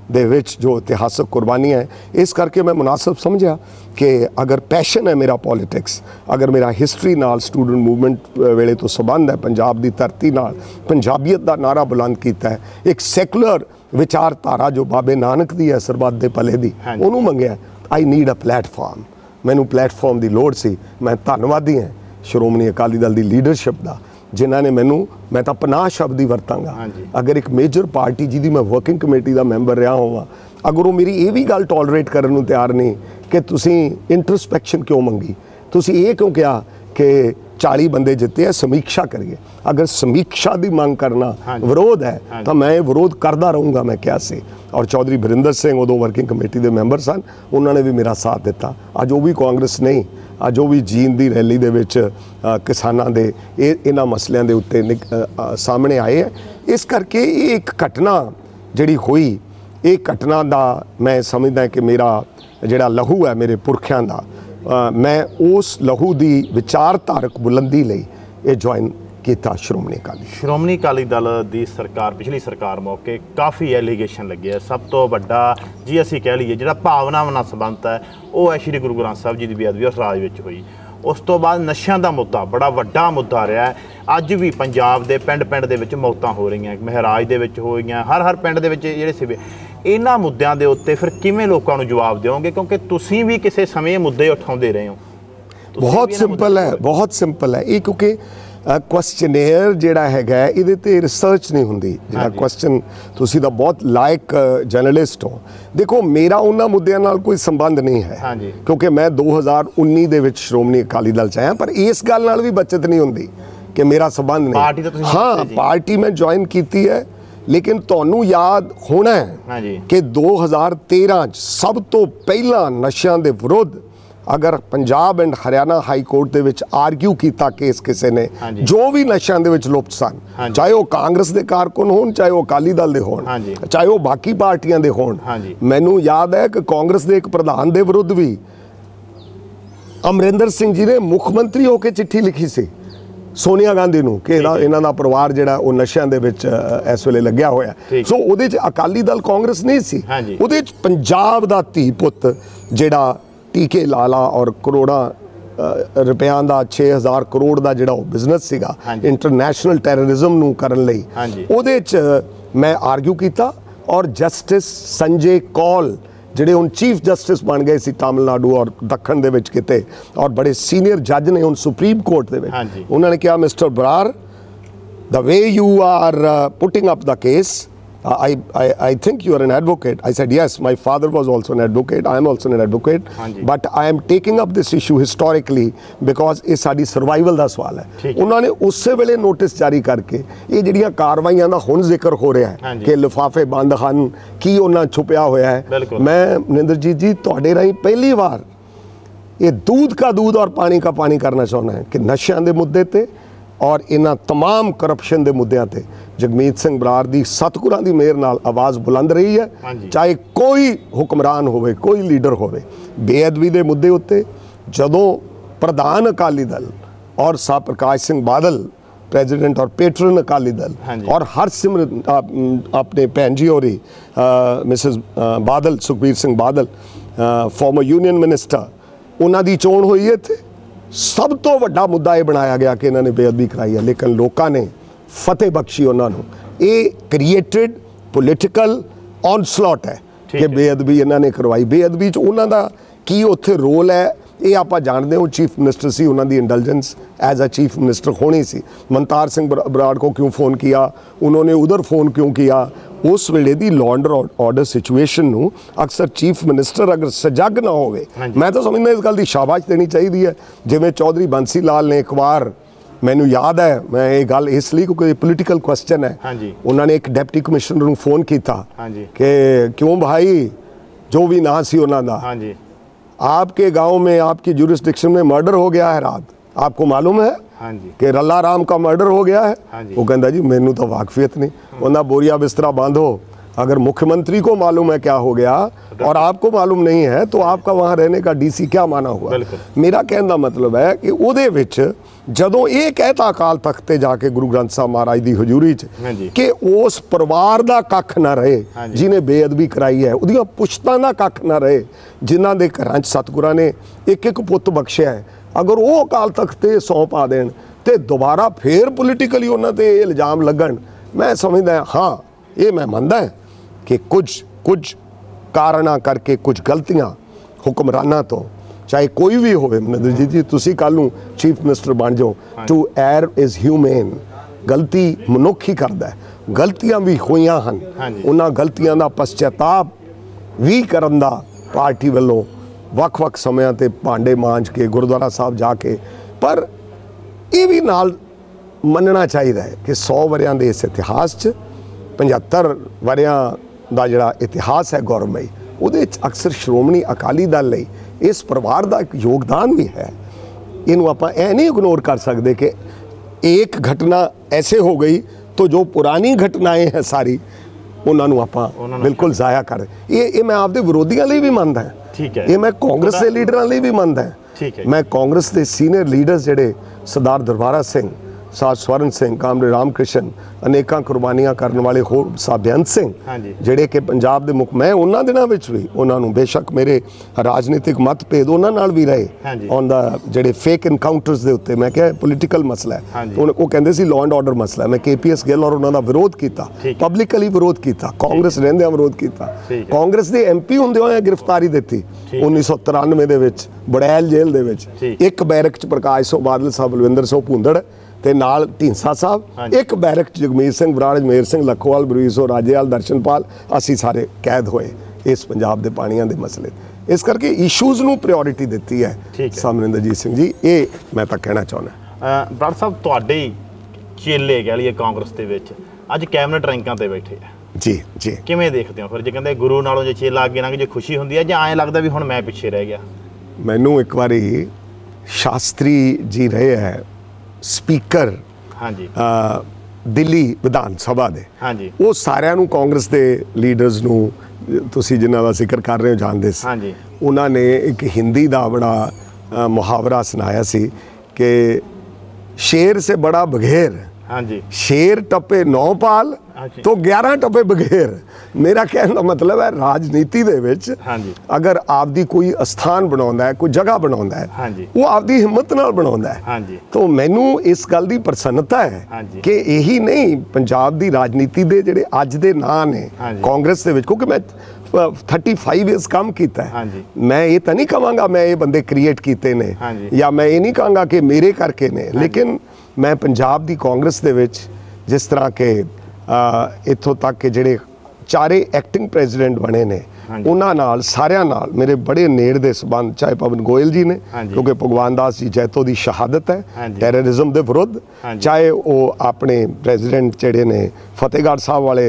Speaker 2: ਦੇ ਵਿੱਚ ਜੋ ਇਤਿਹਾਸਕ ਕੁਰਬਾਨੀਆਂ ਹੈ, ਇਸ ਕਰਕੇ ਮੈਂ ਮੁਨਾਸਬ ਸਮਝਿਆ ਕਿ ਅਗਰ ਪੈਸ਼ਨ ਹੈ ਮੇਰਾ ਪੋਲੀਟਿਕਸ, ਅਗਰ ਮੇਰਾ ਹਿਸਟਰੀ ਨਾਲ ਸਟੂਡੈਂਟ ਮੂਵਮੈਂਟ ਵੇਲੇ ਤੋਂ ਸੰਬੰਧ ਹੈ, ਪੰਜਾਬ ਦੀ ਧਰਤੀ ਨਾਲ ਪੰਜਾਬੀਅਤ ਦਾ ਨਾਰਾ ਬੁਲੰਦ ਕੀਤਾ ਹੈ, ਇੱਕ ਸੈਕੂਲਰ ਵਿਚਾਰਧਾਰਾ ਜੋ ਬਾਬੇ ਨਾਨਕ ਦੀ ਹੈ ਸਰਬੱਤ ਦੇ ਭਲੇ ਦੀ, ਉਹਨੂੰ ਮੰਗਿਆ। ਆਈ ਨੀਡ ਅ ਪਲੇਟਫਾਰਮ, ਮੈਨੂੰ ਪਲੇਟਫਾਰਮ ਦੀ ਲੋੜ ਸੀ। ਮੈਂ ਧੰਨਵਾਦੀ ਹਾਂ ਸ਼੍ਰੋਮਣੀ ਅਕਾਲੀ ਦਲ ਦੀ ਲੀਡਰਸ਼ਿਪ ਦਾ, ਜਿਨ੍ਹਾਂ ਨੇ ਮੈਨੂੰ, ਮੈਂ ਤਾਂ ਪਨਾਹ ਸ਼ਬਦ ਹੀ ਵਰਤਾਂਗਾ, ਅਗਰ ਇੱਕ ਮੇਜਰ ਪਾਰਟੀ ਜਿਹਦੀ ਮੈਂ ਵਰਕਿੰਗ ਕਮੇਟੀ ਦਾ ਮੈਂਬਰ ਰਿਹਾ ਹੋਵਾਂ, ਅਗਰ ਉਹ ਮੇਰੀ ਇਹ ਵੀ ਗੱਲ ਟੋਲਰੇਟ ਕਰਨ ਨੂੰ ਤਿਆਰ ਨਹੀਂ ਕਿ ਤੁਸੀਂ ਇੰਟਰਸਪੈਕਸ਼ਨ ਕਿਉਂ ਮੰਗੀ, ਤੁਸੀਂ ਇਹ ਕਿਉਂ ਕਿਹਾ ਕਿ ਚਾਲੀ ਬੰਦੇ ਜਿੱਤੇ ਆ, ਸਮੀਖਿਆ ਕਰੀਏ। ਅਗਰ ਸਮੀਖਿਆ ਦੀ ਮੰਗ ਕਰਨਾ ਵਿਰੋਧ ਹੈ ਤਾਂ ਮੈਂ ਇਹ ਵਿਰੋਧ ਕਰਦਾ ਰਹੂੰਗਾ, ਮੈਂ ਕਿਹਾ ਸੀ। ਔਰ ਚੌਧਰੀ ਬਰਿੰਦਰ ਸਿੰਘ ਉਦੋਂ ਵਰਕਿੰਗ ਕਮੇਟੀ ਦੇ ਮੈਂਬਰ ਸਨ, ਉਹਨਾਂ ਨੇ ਵੀ ਮੇਰਾ ਸਾਥ ਦਿੱਤਾ। ਅੱਜ ਉਹ ਵੀ ਕਾਂਗਰਸ ਨਹੀਂ, ਅੱਜ ਉਹ ਵੀ ਜੀਂਦ ਦੀ ਰੈਲੀ ਦੇ ਵਿੱਚ ਕਿਸਾਨਾਂ ਦੇ ਇਹ ਇਹਨਾਂ ਮਸਲਿਆਂ ਦੇ ਉੱਤੇ ਸਾਹਮਣੇ ਆਏ ਹੈ। ਇਸ ਕਰਕੇ ਇਹ ਇੱਕ ਘਟਨਾ ਜਿਹੜੀ ਹੋਈ, ਇਹ ਘਟਨਾ ਦਾ ਮੈਂ ਸਮਝਦਾ ਕਿ ਮੇਰਾ ਜਿਹੜਾ ਲਹੂ ਹੈ ਮੇਰੇ ਪੁਰਖਿਆਂ ਦਾ, ਮੈਂ ਉਸ ਲਹੂ ਦੀ ਵਿਚਾਰਧਾਰਕ ਬੁਲੰਦੀ ਲਈ ਇਹ ਜੁਆਇਨ ਕੀਤਾ ਸ਼੍ਰੋਮਣੀ ਅਕਾਲੀ।
Speaker 1: ਸ਼੍ਰੋਮਣੀ ਅਕਾਲੀ ਦਲ ਦੀ ਸਰਕਾਰ, ਪਿਛਲੀ ਸਰਕਾਰ ਮੌਕੇ ਕਾਫੀ ਐਲੀਗੇਸ਼ਨ ਲੱਗੇ। ਸਭ ਤੋਂ ਵੱਡਾ ਜੀ ਅਸੀਂ ਕਹਿ ਲਈਏ ਜਿਹੜਾ ਭਾਵਨਾਵਾਂ ਨਾਲ ਸੰਬੰਧ ਹੈ, ਉਹ ਹੈ ਸ਼੍ਰੀ ਗੁਰੂ ਗ੍ਰੰਥ ਸਾਹਿਬ ਜੀ ਦੀ ਬੇਅਦਬੀ ਉਸ ਰਾਜ ਵਿੱਚ ਹੋਈ। ਉਸ ਤੋਂ ਬਾਅਦ ਨਸ਼ਿਆਂ ਦਾ ਮੁੱਦਾ ਬੜਾ ਵੱਡਾ ਮੁੱਦਾ ਰਿਹਾ। ਅੱਜ ਵੀ ਪੰਜਾਬ ਦੇ ਪਿੰਡ ਪਿੰਡ ਦੇ ਵਿੱਚ ਮੌਤਾਂ ਹੋ ਰਹੀਆਂ, ਮਹਾਰਾਜ ਦੇ ਵਿੱਚ ਹੋ ਰਹੀਆਂ, ਹਰ ਹਰ ਪਿੰਡ ਦੇ ਵਿੱਚ ਜਿਹੜੇ ਸਿਵੇ। ਇਹਨਾਂ ਮੁੱਦਿਆਂ ਦੇ ਉੱਤੇ ਫਿਰ ਕਿਵੇਂ ਲੋਕਾਂ ਨੂੰ ਜਵਾਬ ਦਿਓਗੇ, ਕਿਉਂਕਿ ਤੁਸੀਂ ਵੀ ਕਿਸੇ ਸਮੇਂ ਮੁੱਦੇ ਉਠਾਉਂਦੇ ਰਹੇ ਹੋ।
Speaker 2: ਬਹੁਤ ਸਿੰਪਲ ਹੈ, ਬਹੁਤ ਸਿੰਪਲ ਹੈ ਇਹ, ਕਿਉਂਕਿ ਕੁਐਸਚਨੇਅਰ ਜਿਹੜਾ ਹੈਗਾ ਇਹਦੇ ਤੇ ਰਿਸਰਚ ਨਹੀਂ ਹੁੰਦੀ। ਜਿਹੜਾ ਕੁਐਸਚਨ, ਤੁਸੀਂ ਤਾਂ ਬਹੁਤ ਲਾਇਕ ਜਰਨਲਿਸਟ ਹੋ। ਦੇਖੋ, ਮੇਰਾ ਉਹਨਾਂ ਮੁੱਦਿਆਂ ਨਾਲ ਕੋਈ ਸੰਬੰਧ ਨਹੀਂ ਹੈ, ਕਿਉਂਕਿ ਮੈਂ ਦੋ ਹਜ਼ਾਰ ਉੱਨੀ ਦੇ ਵਿੱਚ ਸ਼੍ਰੋਮਣੀ ਅਕਾਲੀ ਦਲ 'ਚ ਆਇਆ। ਪਰ ਇਸ ਗੱਲ ਨਾਲ ਵੀ ਬਚਤ ਨਹੀਂ ਹੁੰਦੀ ਕਿ ਮੇਰਾ ਸੰਬੰਧ ਨਹੀਂ। ਹਾਂ, ਪਾਰਟੀ ਮੈਂ ਜੁਆਇਨ ਕੀਤੀ ਹੈ, ਲੇਕਿਨ ਤੁਹਾਨੂੰ ਯਾਦ ਹੋਣਾ ਹੈ ਕਿ ਦੋ ਹਜ਼ਾਰ ਤੇਰਾਂ 'ਚ ਸਭ ਤੋਂ ਪਹਿਲਾਂ ਨਸ਼ਿਆਂ ਦੇ ਵਿਰੁੱਧ ਅਗਰ Punjab and Haryana high court ਦੇ ਵਿੱਚ ਆਰਗਿਊ ਕੀਤਾ ਕੇਸ ਕਿਸੇ ਨੇ, ਜੋ ਵੀ ਨਸ਼ਿਆਂ ਦੇ ਵਿੱਚ ਲੁਪਤ ਸਨ, ਚਾਹੇ ਉਹ ਕਾਂਗਰਸ ਦੇ ਕਾਰਕੁਨ ਹੋਣ, ਚਾਹੇ ਉਹ ਅਕਾਲੀ ਦਲ ਦੇ ਹੋਣ, ਚਾਹੇ ਉਹ ਬਾਕੀ ਪਾਰਟੀਆਂ ਦੇ ਹੋਣ। ਮੈਨੂੰ ਯਾਦ ਹੈ ਕਿ ਕਾਂਗਰਸ ਦੇ ਇੱਕ ਪ੍ਰਧਾਨ ਦੇ ਵਿਰੁੱਧ ਵੀ ਅਮਰਿੰਦਰ ਸਿੰਘ ਜੀ ਨੇ ਮੁੱਖ ਮੰਤਰੀ ਹੋ ਕੇ ਚਿੱਠੀ ਲਿਖੀ ਸੀ ਸੋਨੀਆ ਗਾਂਧੀ ਨੂੰ ਕਿ ਇਹਦਾ ਇਹਨਾਂ ਦਾ ਪਰਿਵਾਰ ਜਿਹੜਾ ਉਹ ਨਸ਼ਿਆਂ ਦੇ ਵਿੱਚ ਇਸ ਵੇਲੇ ਲੱਗਿਆ ਹੋਇਆ। ਸੋ ਉਹਦੇ 'ਚ ਅਕਾਲੀ ਦਲ ਕਾਂਗਰਸ ਨਹੀਂ ਸੀ, ਉਹਦੇ 'ਚ ਪੰਜਾਬ ਦਾ ਧੀ ਪੁੱਤ ਜਿਹੜਾ ਟੀਕੇ ਲਾਲਾ ਔਰ ਕਰੋੜਾਂ ਰੁਪਿਆਂ ਦਾ ਛੇ ਹਜ਼ਾਰ ਕਰੋੜ ਦਾ ਜਿਹੜਾ ਉਹ ਬਿਜ਼ਨਸ ਸੀਗਾ ਇੰਟਰਨੈਸ਼ਨਲ ਟੈਰਰਿਜ਼ਮ ਨੂੰ ਕਰਨ ਲਈ, ਉਹਦੇ 'ਚ ਮੈਂ ਆਰਗਿਊ ਕੀਤਾ। ਔਰ ਜਸਟਿਸ ਸੰਜੇ ਕੌਲ ਜਿਹੜੇ ਹੁਣ ਚੀਫ ਜਸਟਿਸ ਬਣ ਗਏ ਸੀ ਤਾਮਿਲਨਾਡੂ ਔਰ ਦੱਖਣ ਦੇ ਵਿੱਚ ਕਿਤੇ, ਔਰ ਬੜੇ ਸੀਨੀਅਰ ਜੱਜ ਨੇ ਹੁਣ ਸੁਪਰੀਮ ਕੋਰਟ ਦੇ ਵਿੱਚ, ਉਹਨਾਂ ਨੇ ਕਿਹਾ mister Brar, the way you are uh, putting up the case, uh, I, I I think you are an advocate. I said yes, my father was also an advocate, I am also an advocate, but I am taking up this issue historically because ਇਹ ਸਾਡੀ survival ਦਾ ਸਵਾਲ ਹੈ। ਉਹਨਾਂ ਨੇ ਉਸੇ ਵੇਲੇ notice ਜਾਰੀ ਕਰਕੇ ਇਹ ਜਿਹੜੀਆਂ ਕਾਰਵਾਈਆਂ ਦਾ ਹੁਣ ਜ਼ਿਕਰ ਹੋ ਰਿਹਾ ਹੈ ਕਿ ਲਿਫਾਫੇ ਬੰਦ ਹਨ, ਕੀ ਉਹਨਾਂ ਛੁਪਿਆ ਹੋਇਆ ਹੈ, ਮੈਂ ਮਨਿੰਦਰਜੀਤ ਜੀ ਤੁਹਾਡੇ ਰਾਹੀਂ ਪਹਿਲੀ ਵਾਰ ਇਹ दूध का दूध और पानी का पानी करना चाहना है कि नशियां ਦੇ ਮੁੱਦੇ ਤੇ ਔਰ ਇਹਨਾਂ तमाम ਕਰਪਸ਼ਨ ਦੇ ਮੁੱਦਿਆਂ ਤੇ ਜਗਮੀਤ ਸਿੰਘ ਬਰਾੜ ਦੀ ਸਤਿਗੁਰਾਂ ਦੀ ਮਿਹਰ ਨਾਲ ਆਵਾਜ਼ ਬੁਲੰਦ ਰਹੀ ਹੈ। ਚਾਹੇ ਕੋਈ ਹੁਕਮਰਾਨ ਹੋਵੇ, ਕੋਈ ਲੀਡਰ ਹੋਵੇ, ਬੇਅਦਬੀ ਦੇ ਮੁੱਦੇ ਉੱਤੇ ਜਦੋਂ ਪ੍ਰਧਾਨ ਅਕਾਲੀ ਦਲ ਔਰ ਸਾਹ ਪ੍ਰਕਾਸ਼ ਸਿੰਘ ਬਾਦਲ प्रेजिडेंट और पेट्रन अकाली दल और हरसिमरत अपने भैन जी होरी मिसिज बादल Sukhbir Singh Badal former union minister, उन्हों की चोण हुई है इत्थे सब तो वड्डा मुद्दा ये बनाया गया कि इन्होंने बेअदबी कराई है, लेकिन लोगों ने फतेह बख्शी उन्होंने। ये क्रिएटेड पोलिटिकल ऑनस्लॉट है कि बेअदबी इन्होंने करवाई। बेअदबी च उन्हों का की उत्थे रोल है ये आप जानते हो। चीफ मिनिस्टर सी, उन्होंने indulgence as a chief minister होनी सी। मनतार सिंह बराड़ को क्यों फ़ोन किया, उन्होंने उधर फ़ोन क्यों किया, उस वेले दी लॉ एंड ऑर्डर सिचुएशन नू अक्सर चीफ मिनिस्टर अगर सजग ना होवे, मैं तो समझदा इस गल दी शाबाश देनी चाहिए है। जिवें चौधरी बंसी लाल ने एक बार, मैनू याद है, मैं ये गल इसलिए क्योंकि पोलिटिकल क्वेश्चन है, उन्होंने एक डिप्टी कमिश्नर नू फ़ोन किया कि क्यों भाई जो भी ना सी उन्हां दा, आपके गांव में आपकी जुरिस्डिक्शन में मर्डर हो गया है रात, आपको मालूम है कि रल्ला राम का मर्डर हो गया है। वो कहता जी मैनू तो वाकफियत नहीं। उन्हें बोरिया बिस्तरा बांधो, अगर मुख्यमंत्री को मालूम है क्या हो गया और आपको मालूम नहीं है तो आपका वहाँ रहने का डीसी क्या माना हुआ। मेरा कहने का मतलब है कि ਉਹਦੇ ਵਿੱਚ ਜਦੋਂ ਇਹ ਕਹਿਤਾ ਅਕਾਲ ਤਖਤ ਤੇ ਜਾ ਕੇ ਗੁਰੂ ਗ੍ਰੰਥ ਸਾਹਿਬ ਮਹਾਰਾਜ ਦੀ ਹਜ਼ੂਰੀ 'ਚ ਕਿ ਉਸ ਪਰਿਵਾਰ ਦਾ ਕੱਖ ਨਾ ਰਹੇ ਜਿਹਨੇ ਬੇਅਦਬੀ ਕਰਾਈ ਹੈ, ਉਹਦੀਆਂ ਪੁਸ਼ਤਾਂ ਦਾ ਕੱਖ ਨਾ ਰਹੇ ਜਿਨ੍ਹਾਂ ਦੇ ਘਰਾਂ 'ਚ ਸਤਿਗੁਰਾਂ ਨੇ ਇੱਕ ਇੱਕ ਪੁੱਤ ਬਖਸ਼ਿਆ ਹੈ, ਅਗਰ ਉਹ ਅਕਾਲ ਤਖਤ ਤੇ ਸੌਂਪ ਪਾ ਦੇਣ ਤੇ ਦੁਬਾਰਾ ਫੇਰ ਪੋਲੀਟੀਕਲੀ ਉਹਨਾਂ ਤੇ ਇਲਜ਼ਾਮ ਲੱਗਣ, ਮੈਂ ਸਮਝਦਾ ਹਾਂ ਇਹ ਮੈਂ ਮੰਨਦਾ कि कुछ कुछ कारणा करके कुछ गलतियां हुक्मराना तो चाहे कोई भी हो, मनिंदर जी जी तुसी कल नूं चीफ मिनिस्टर बन जाओ, टू एयर इज़ ह्यूमेन, गलती मनुख ही करता है, गलतियां भी होईयां हन, उन्हां गलतियां दा पश्चाताप भी करन दा पार्टी वालों वख-वख समयां ते भांडे मांज के गुरुद्वारा साहब जाके, पर ये भी नाल मनना चाहिए कि सौ वरियां दे इस इतिहास च पचहत्तर वरियां ਦਾ ਜਿਹੜਾ ਇਤਿਹਾਸ ਹੈ ਗੌਰਵਮਈ, ਉਹਦੇ ਵਿੱਚ ਅਕਸਰ ਸ਼੍ਰੋਮਣੀ ਅਕਾਲੀ ਦਲ ਲਈ ਇਸ ਪਰਿਵਾਰ ਦਾ ਇੱਕ ਯੋਗਦਾਨ ਵੀ ਹੈ। ਇਹਨੂੰ ਆਪਾਂ ਐ ਨਹੀਂ ਇਗਨੋਰ ਕਰ ਸਕਦੇ ਕਿ ਇੱਕ ਘਟਨਾ ਐਸੇ ਹੋ ਗਈ तो जो पुरानी घटनाएं हैं सारी उन्होंने आप बिल्कुल ज़ाया कर ये ये मैं आपके विरोधियों लिए भी मानता है, ठीक है, ये मैं कांग्रेस के लीडर लिए भी मानता है, ठीक है, मैं कांग्रेस के सीनियर लीडर्स जेडे सरदार दरबारा सिंह, साथ स्वर्ण सिंह, कामरे रामकृष्ण, अनेकों कुर्बानियां करने वाले होर साहब बेअंत सिंह जेडे कि पंजाब के मुख, मैं उन्होंने दिनों में भी उन्होंने बेशक मेरे राजनीतिक मतभेद उन्होंने नाल भी रहे ऑन द जेडे फेक इनकाउंटर्स के उत्ते, मैं क्या पॉलिटिकल मसला है तो वो कहते सी लॉ एंड ऑर्डर मसला है, मैं के पी एस गिल और उन्होंने विरोध किया, पब्लिकली विरोध किया, कांग्रेस रहिंदे विरोध किया, कांग्रेस के एम पी होंदे होए गिरफ्तारी दी उन्नीस सौ तिरानवे दे विच बड़ैल जेल दे विच, एक बैरक च प्रकाश सिंह बादल साहब, बलविंदर सिंह भूंदड़ ते नाल ढींसा साहब, एक बैरक च जगमीत सिंह बराड़, मेर सिंह लखोवाल, बरीसो राजेवाल, दर्शनपाल, असी सारे कैद होए इस पंजाब के पानियां दे मसले, इस करके इशूज़ नूं प्रायोरिटी दित्ती है समरिंदरजीत सिंह जी, ये मैं तो कहना चाहुंदा।
Speaker 1: बराड़ साहब तुहाडे चेले कह लईए कांग्रेस दे विच अज कैबिनेट रैंकां ते बैठे है
Speaker 2: जी जी,
Speaker 1: किवें देखते हो फिर जे कहंदे गुरु नालों जे चेला अगे लंघ जे खुशी हुंदी है जां ऐ लगदा भी हुण मैं पिछे रह गया?
Speaker 2: मैनूं एक वारी शास्त्री जी रहे है स्पीकर, हाँ जी, आ, दिल्ली विधान सभा दे, हाँ जी, वो सारिਆਂ ਨੂੰ कांग्रेस के लीडर्स ਨੂੰ ਤੁਸੀਂ जिन्हां ਦਾ ਜ਼ਿਕਰ कर रहे हो जानते सी, हाँ जी, उन्होंने एक हिंदी का बड़ा मुहावरा सुनाया सी कि शेर से बड़ा बघेर, हाँ जी, शेर टप्पे नौ पाल तो ग्यारह टप्पे बघेर। मेरा कहने का मतलब है राजनीति दे विच, हाँ जी, अगर आपदी कोई स्थान बनाउंदा है, कोई जगह बनाउंदा है, हाँ जी, वो आपदी हिम्मत नाल बनाउंदा है, हाँ जी, तो मैनू इस गल दी प्रसन्नता है, हाँ जी, कि यही नहीं पंजाब दी राजनीति दे जेडे अज दे नां ने कांग्रेस दे विच, क्योंकि मैं थर्टी फाइव ईयर्स काम किया है, हाँ जी, मैं ये तो नहीं कहूँगा मैं ये बंदे क्रिएट किए ने, हाँ जी, या मैं ये नहीं कहूँगा कि मेरे करके ने, हाँ, लेकिन मैं पंजाब दी कांग्रेस दे विच जिस तरह के इत्थों तक के जेडे चारे एक्टिंग प्रेजिडेंट बने ने उन्हां नाल सारियां नाल मेरे बड़े नेड़ दे संबंध, चाहे पवन गोयल जी ने क्योंकि भगवान दास जी जैतो दी शहादत है टैररिज्म दे विरुद्ध, चाहे वो अपने प्रेजिडेंट जेडे ने फतेहगढ़ साहब वाले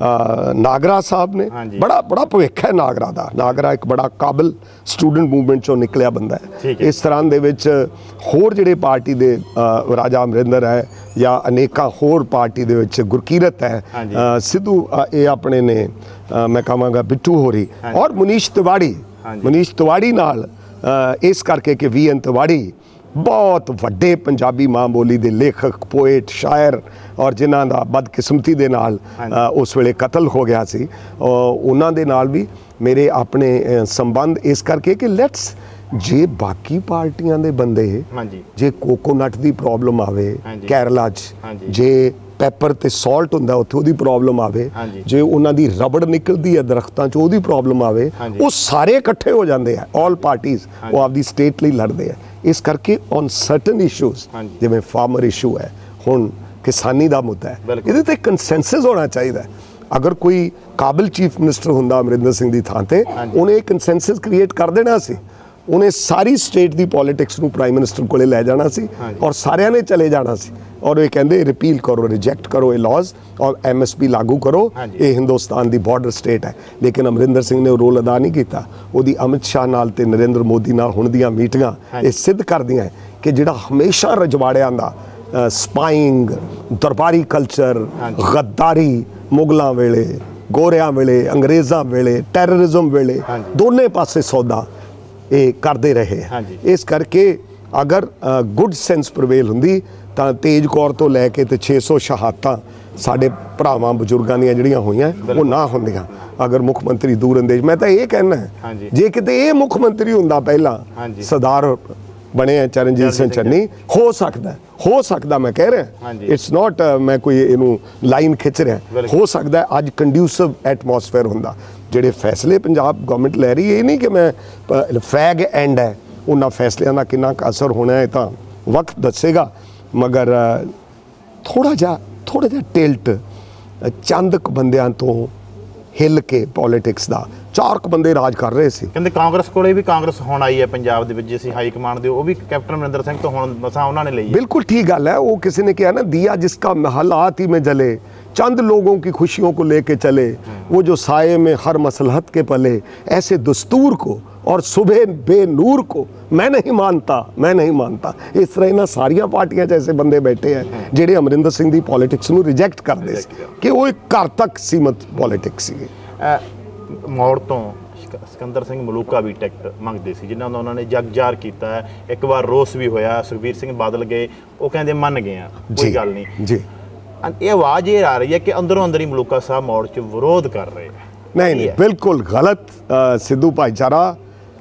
Speaker 2: आ, नागरा साहब ने, बड़ा बड़ा भविख है नागरा का, नागरा एक बड़ा काबिल स्टूडेंट मूवमेंट चो निकलिया बंदा है, इस तरह दे विच होर जिहड़े पार्टी दे राजा अमरिंदर है या अनेका होर पार्टी दे विच गुरकीरत है, आ, सिद्धू ये अपने ने आ, मैं कहांगा बिट्टू होरी और मुनीश तिवाड़ी, मुनीश तिवाड़ी नाल आ, इस करके कि वी एन तिवाड़ी बहुत वड्डे पंजाबी माँ बोली दे लेखक, पोएट, शायर और जिन्हां दा बदकिस्मती दे नाल उस वेले कतल हो गया सी, उन्हां दे नाल भी मेरे अपने संबंध इस करके कि लेट्स जे बाकी पार्टियां दे बंदे जे कोकोनट दी प्रॉब्लम आवे केरला च, जे पैपर ते सॉल्ट हुंदा उत्थे ओदी प्रॉब्लम आवे, जे उन्हां दी रबड़ निकलदी है दरख्तां चों ओदी प्रॉब्लम आवे, वो सारे इकट्ठे हो जाते हैं, ऑल पार्टीज वो आपदी स्टेट लई लड़दे हैं, इस करके ऑन सर्टन इशूज़ जिवें फार्मर इशू है, हुण किसानी का मुद्दा है, इहदे ते कंसेंसस होना चाहिए। अगर कोई काबिल चीफ मिनिस्टर हुंदा अमरिंदर सिंह दी थां ते उन्हें कंसेंसस क्रिएट कर देना सी, उन्हें सारी स्टेट की पॉलिटिक्स नूं प्राइम मिनिस्टर कोले लै जाना सी और सारिਆਂ ने चले जाना सी और ये कहते रिपील करो, रिजेक्ट करो ये लॉज और एम एस पी लागू करो, ये हिंदुस्तान की बॉर्डर स्टेट है, लेकिन अमरिंदर सिंह ने रोल अदा नहीं किया। वो अमित शाह नाल ते नरेंद्र मोदी नाल हुण दीयां मीटिंगां ये सिद्ध करदियां है कि जिहड़ा हमेशा रजवाड़ियां दा स्पाइंग, दरबारी कल्चर, गद्दारी मुगलों वेले ਗੋਰਿਆਂ ਵੇਲੇ, ਅੰਗਰੇਜ਼ਾਂ ਵੇਲੇ, ਟੈਰਰਿਜ਼ਮ ਵੇਲੇ ਦੋਨੇ ਪਾਸੇ ਸੌਦਾ ਇਹ ਕਰਦੇ ਰਹੇ ਆ। ਇਸ ਕਰਕੇ ਅਗਰ ਗੁੱਡ ਸੈਂਸ ਪ੍ਰਵੇਲ ਹੁੰਦੀ ਤਾਂ ਤੇਜ ਕੌਰ ਤੋਂ ਲੈ ਕੇ ਤੇ ਛੇ ਸੌ ਸ਼ਹਾਦਤਾਂ ਸਾਡੇ ਭਰਾਵਾਂ ਬਜ਼ੁਰਗਾਂ ਦੀਆਂ ਜਿਹੜੀਆਂ ਹੋਈਆਂ ਉਹ ਨਾ ਹੁੰਦੀਆਂ ਅਗਰ ਮੁੱਖ ਮੰਤਰੀ ਦੂਰ ਅੰਦੇਸ਼। ਮੈਂ ਤਾਂ ਇਹ ਕਹਿਣਾ ਜੇ ਕਿਤੇ ਇਹ ਮੁੱਖ ਮੰਤਰੀ ਹੁੰਦਾ ਪਹਿਲਾਂ ਸਰਦਾਰ ਬਣੇ ਚਰਨਜੀਤ ਸਿੰਘ ਚੰਨੀ, ਹੋ ਸਕਦਾ ਹੋ ਸਕਦਾ ਮੈਂ ਕਹਿ ਰਿਹਾ, ਇਟਸ ਨਾਟ ਮੈਂ ਕੋਈ ਇਹਨੂੰ ਲਾਈਨ ਖਿੱਚ ਰਿਹਾ, ਹੋ ਸਕਦਾ ਅੱਜ ਕੰਡਿਊਸਿਵ ਐਟਮੋਸਫੇਅਰ ਹੁੰਦਾ। ਜਿਹੜੇ ਫੈਸਲੇ ਪੰਜਾਬ ਗਵਰਨਮੈਂਟ ਲੈ ਰਹੀ ਇਹ ਨਹੀਂ ਕਿ ਮੈਂ ਫੈਗ ਐਂਡ ਹੈ, ਉਹਨਾਂ ਫੈਸਲਿਆਂ ਦਾ ਕਿੰਨਾ ਕੁ ਅਸਰ ਹੋਣਾ ਹੈ ਤਾਂ ਵਕਤ ਦੱਸੇਗਾ, ਮਗਰ ਥੋੜ੍ਹਾ ਜਿਹਾ ਥੋੜ੍ਹਾ ਜਿਹਾ ਟਿਲਟ ਚੰਦ ਕੁ ਬੰਦਿਆਂ ਤੋਂ ਹਿੱਲ ਕੇ ਪੋਲੀਟਿਕਸ ਦਾ ਚਾਰ ਕੁ ਬੰਦੇ ਰਾਜ ਕਰ ਰਹੇ ਸੀ।
Speaker 1: ਕਹਿੰਦੇ ਕਾਂਗਰਸ ਕੋਲੇ ਵੀ ਕਾਂਗਰਸ ਹੁਣ ਆਈ ਹੈ ਪੰਜਾਬ ਦੇ ਵਿੱਚ, ਜੇ ਅਸੀਂ ਹਾਈ ਕਮਾਂਡ ਦੇ ਉਹ ਵੀ ਕੈਪਟਨ ਅਮਰਿੰਦਰ ਸਿੰਘ ਤੋਂ ਹੁਣ ਮਸਾਂ ਉਹਨਾਂ ਨੇ ਲਈ।
Speaker 2: ਬਿਲਕੁਲ ਠੀਕ ਗੱਲ ਹੈ। ਉਹ ਕਿਸੇ ਨੇ ਕਿਹਾ ਨਾ, दिया जिसका हालात ही में जले, चंद लोगों की खुशियों को लेके चले, वो जो साये में हर मसलहत के पले, ऐसे दस्तूर को और सुबह बेनूर को मैं नहीं मानता मैं नहीं मानता। इस तरह इन्हां सारियां पार्टियां जैसे बंदे बैठे हैं ਜਿਹੜੇ ਅਮਰਿੰਦਰ ਸਿੰਘ ਦੀ ਪੋਲੀਟਿਕਸ ਨੂੰ ਰਿਜੈਕਟ ਕਰਦੇ ਸੀ ਕਿ ਉਹ ਇੱਕ ਘਰ ਤੱਕ ਸੀਮਤ ਪੋਲੀਟਿਕਸ ਸੀ।
Speaker 1: ਮੌੜ ਤੋਂ ਸਿਕੰਦਰ ਸਿੰਘ ਮਲੂਕਾ ਵੀ ਟਿਕਟ ਮੰਗਦੇ ਸੀ, ਜਿਨ੍ਹਾਂ ਦਾ ਉਹਨਾਂ ਨੇ ਜਗ ਜ਼ਾਹਰ ਕੀਤਾ ਹੈ। ਇੱਕ ਵਾਰ ਰੋਸ ਵੀ ਹੋਇਆ, ਸੁਖਬੀਰ ਸਿੰਘ ਬਾਦਲ ਗਏ, ਉਹ ਕਹਿੰਦੇ ਮੰਨ ਗਏ ਆ, ਕੋਈ ਗੱਲ ਨਹੀਂ ਜੀ। ਇਹ ਆਵਾਜ਼ ਇਹ ਆ ਰਹੀ ਹੈ ਕਿ ਅੰਦਰੋਂ ਅੰਦਰ ਹੀ ਮਲੂਕਾ ਸਾਹਿਬ ਮੌੜ 'ਚ ਵਿਰੋਧ ਕਰ ਰਹੇ।
Speaker 2: ਨਹੀਂ ਨਹੀਂ, ਬਿਲਕੁਲ ਗਲਤ ਸਿੱਧੂ ਭਾਈਚਾਰਾ।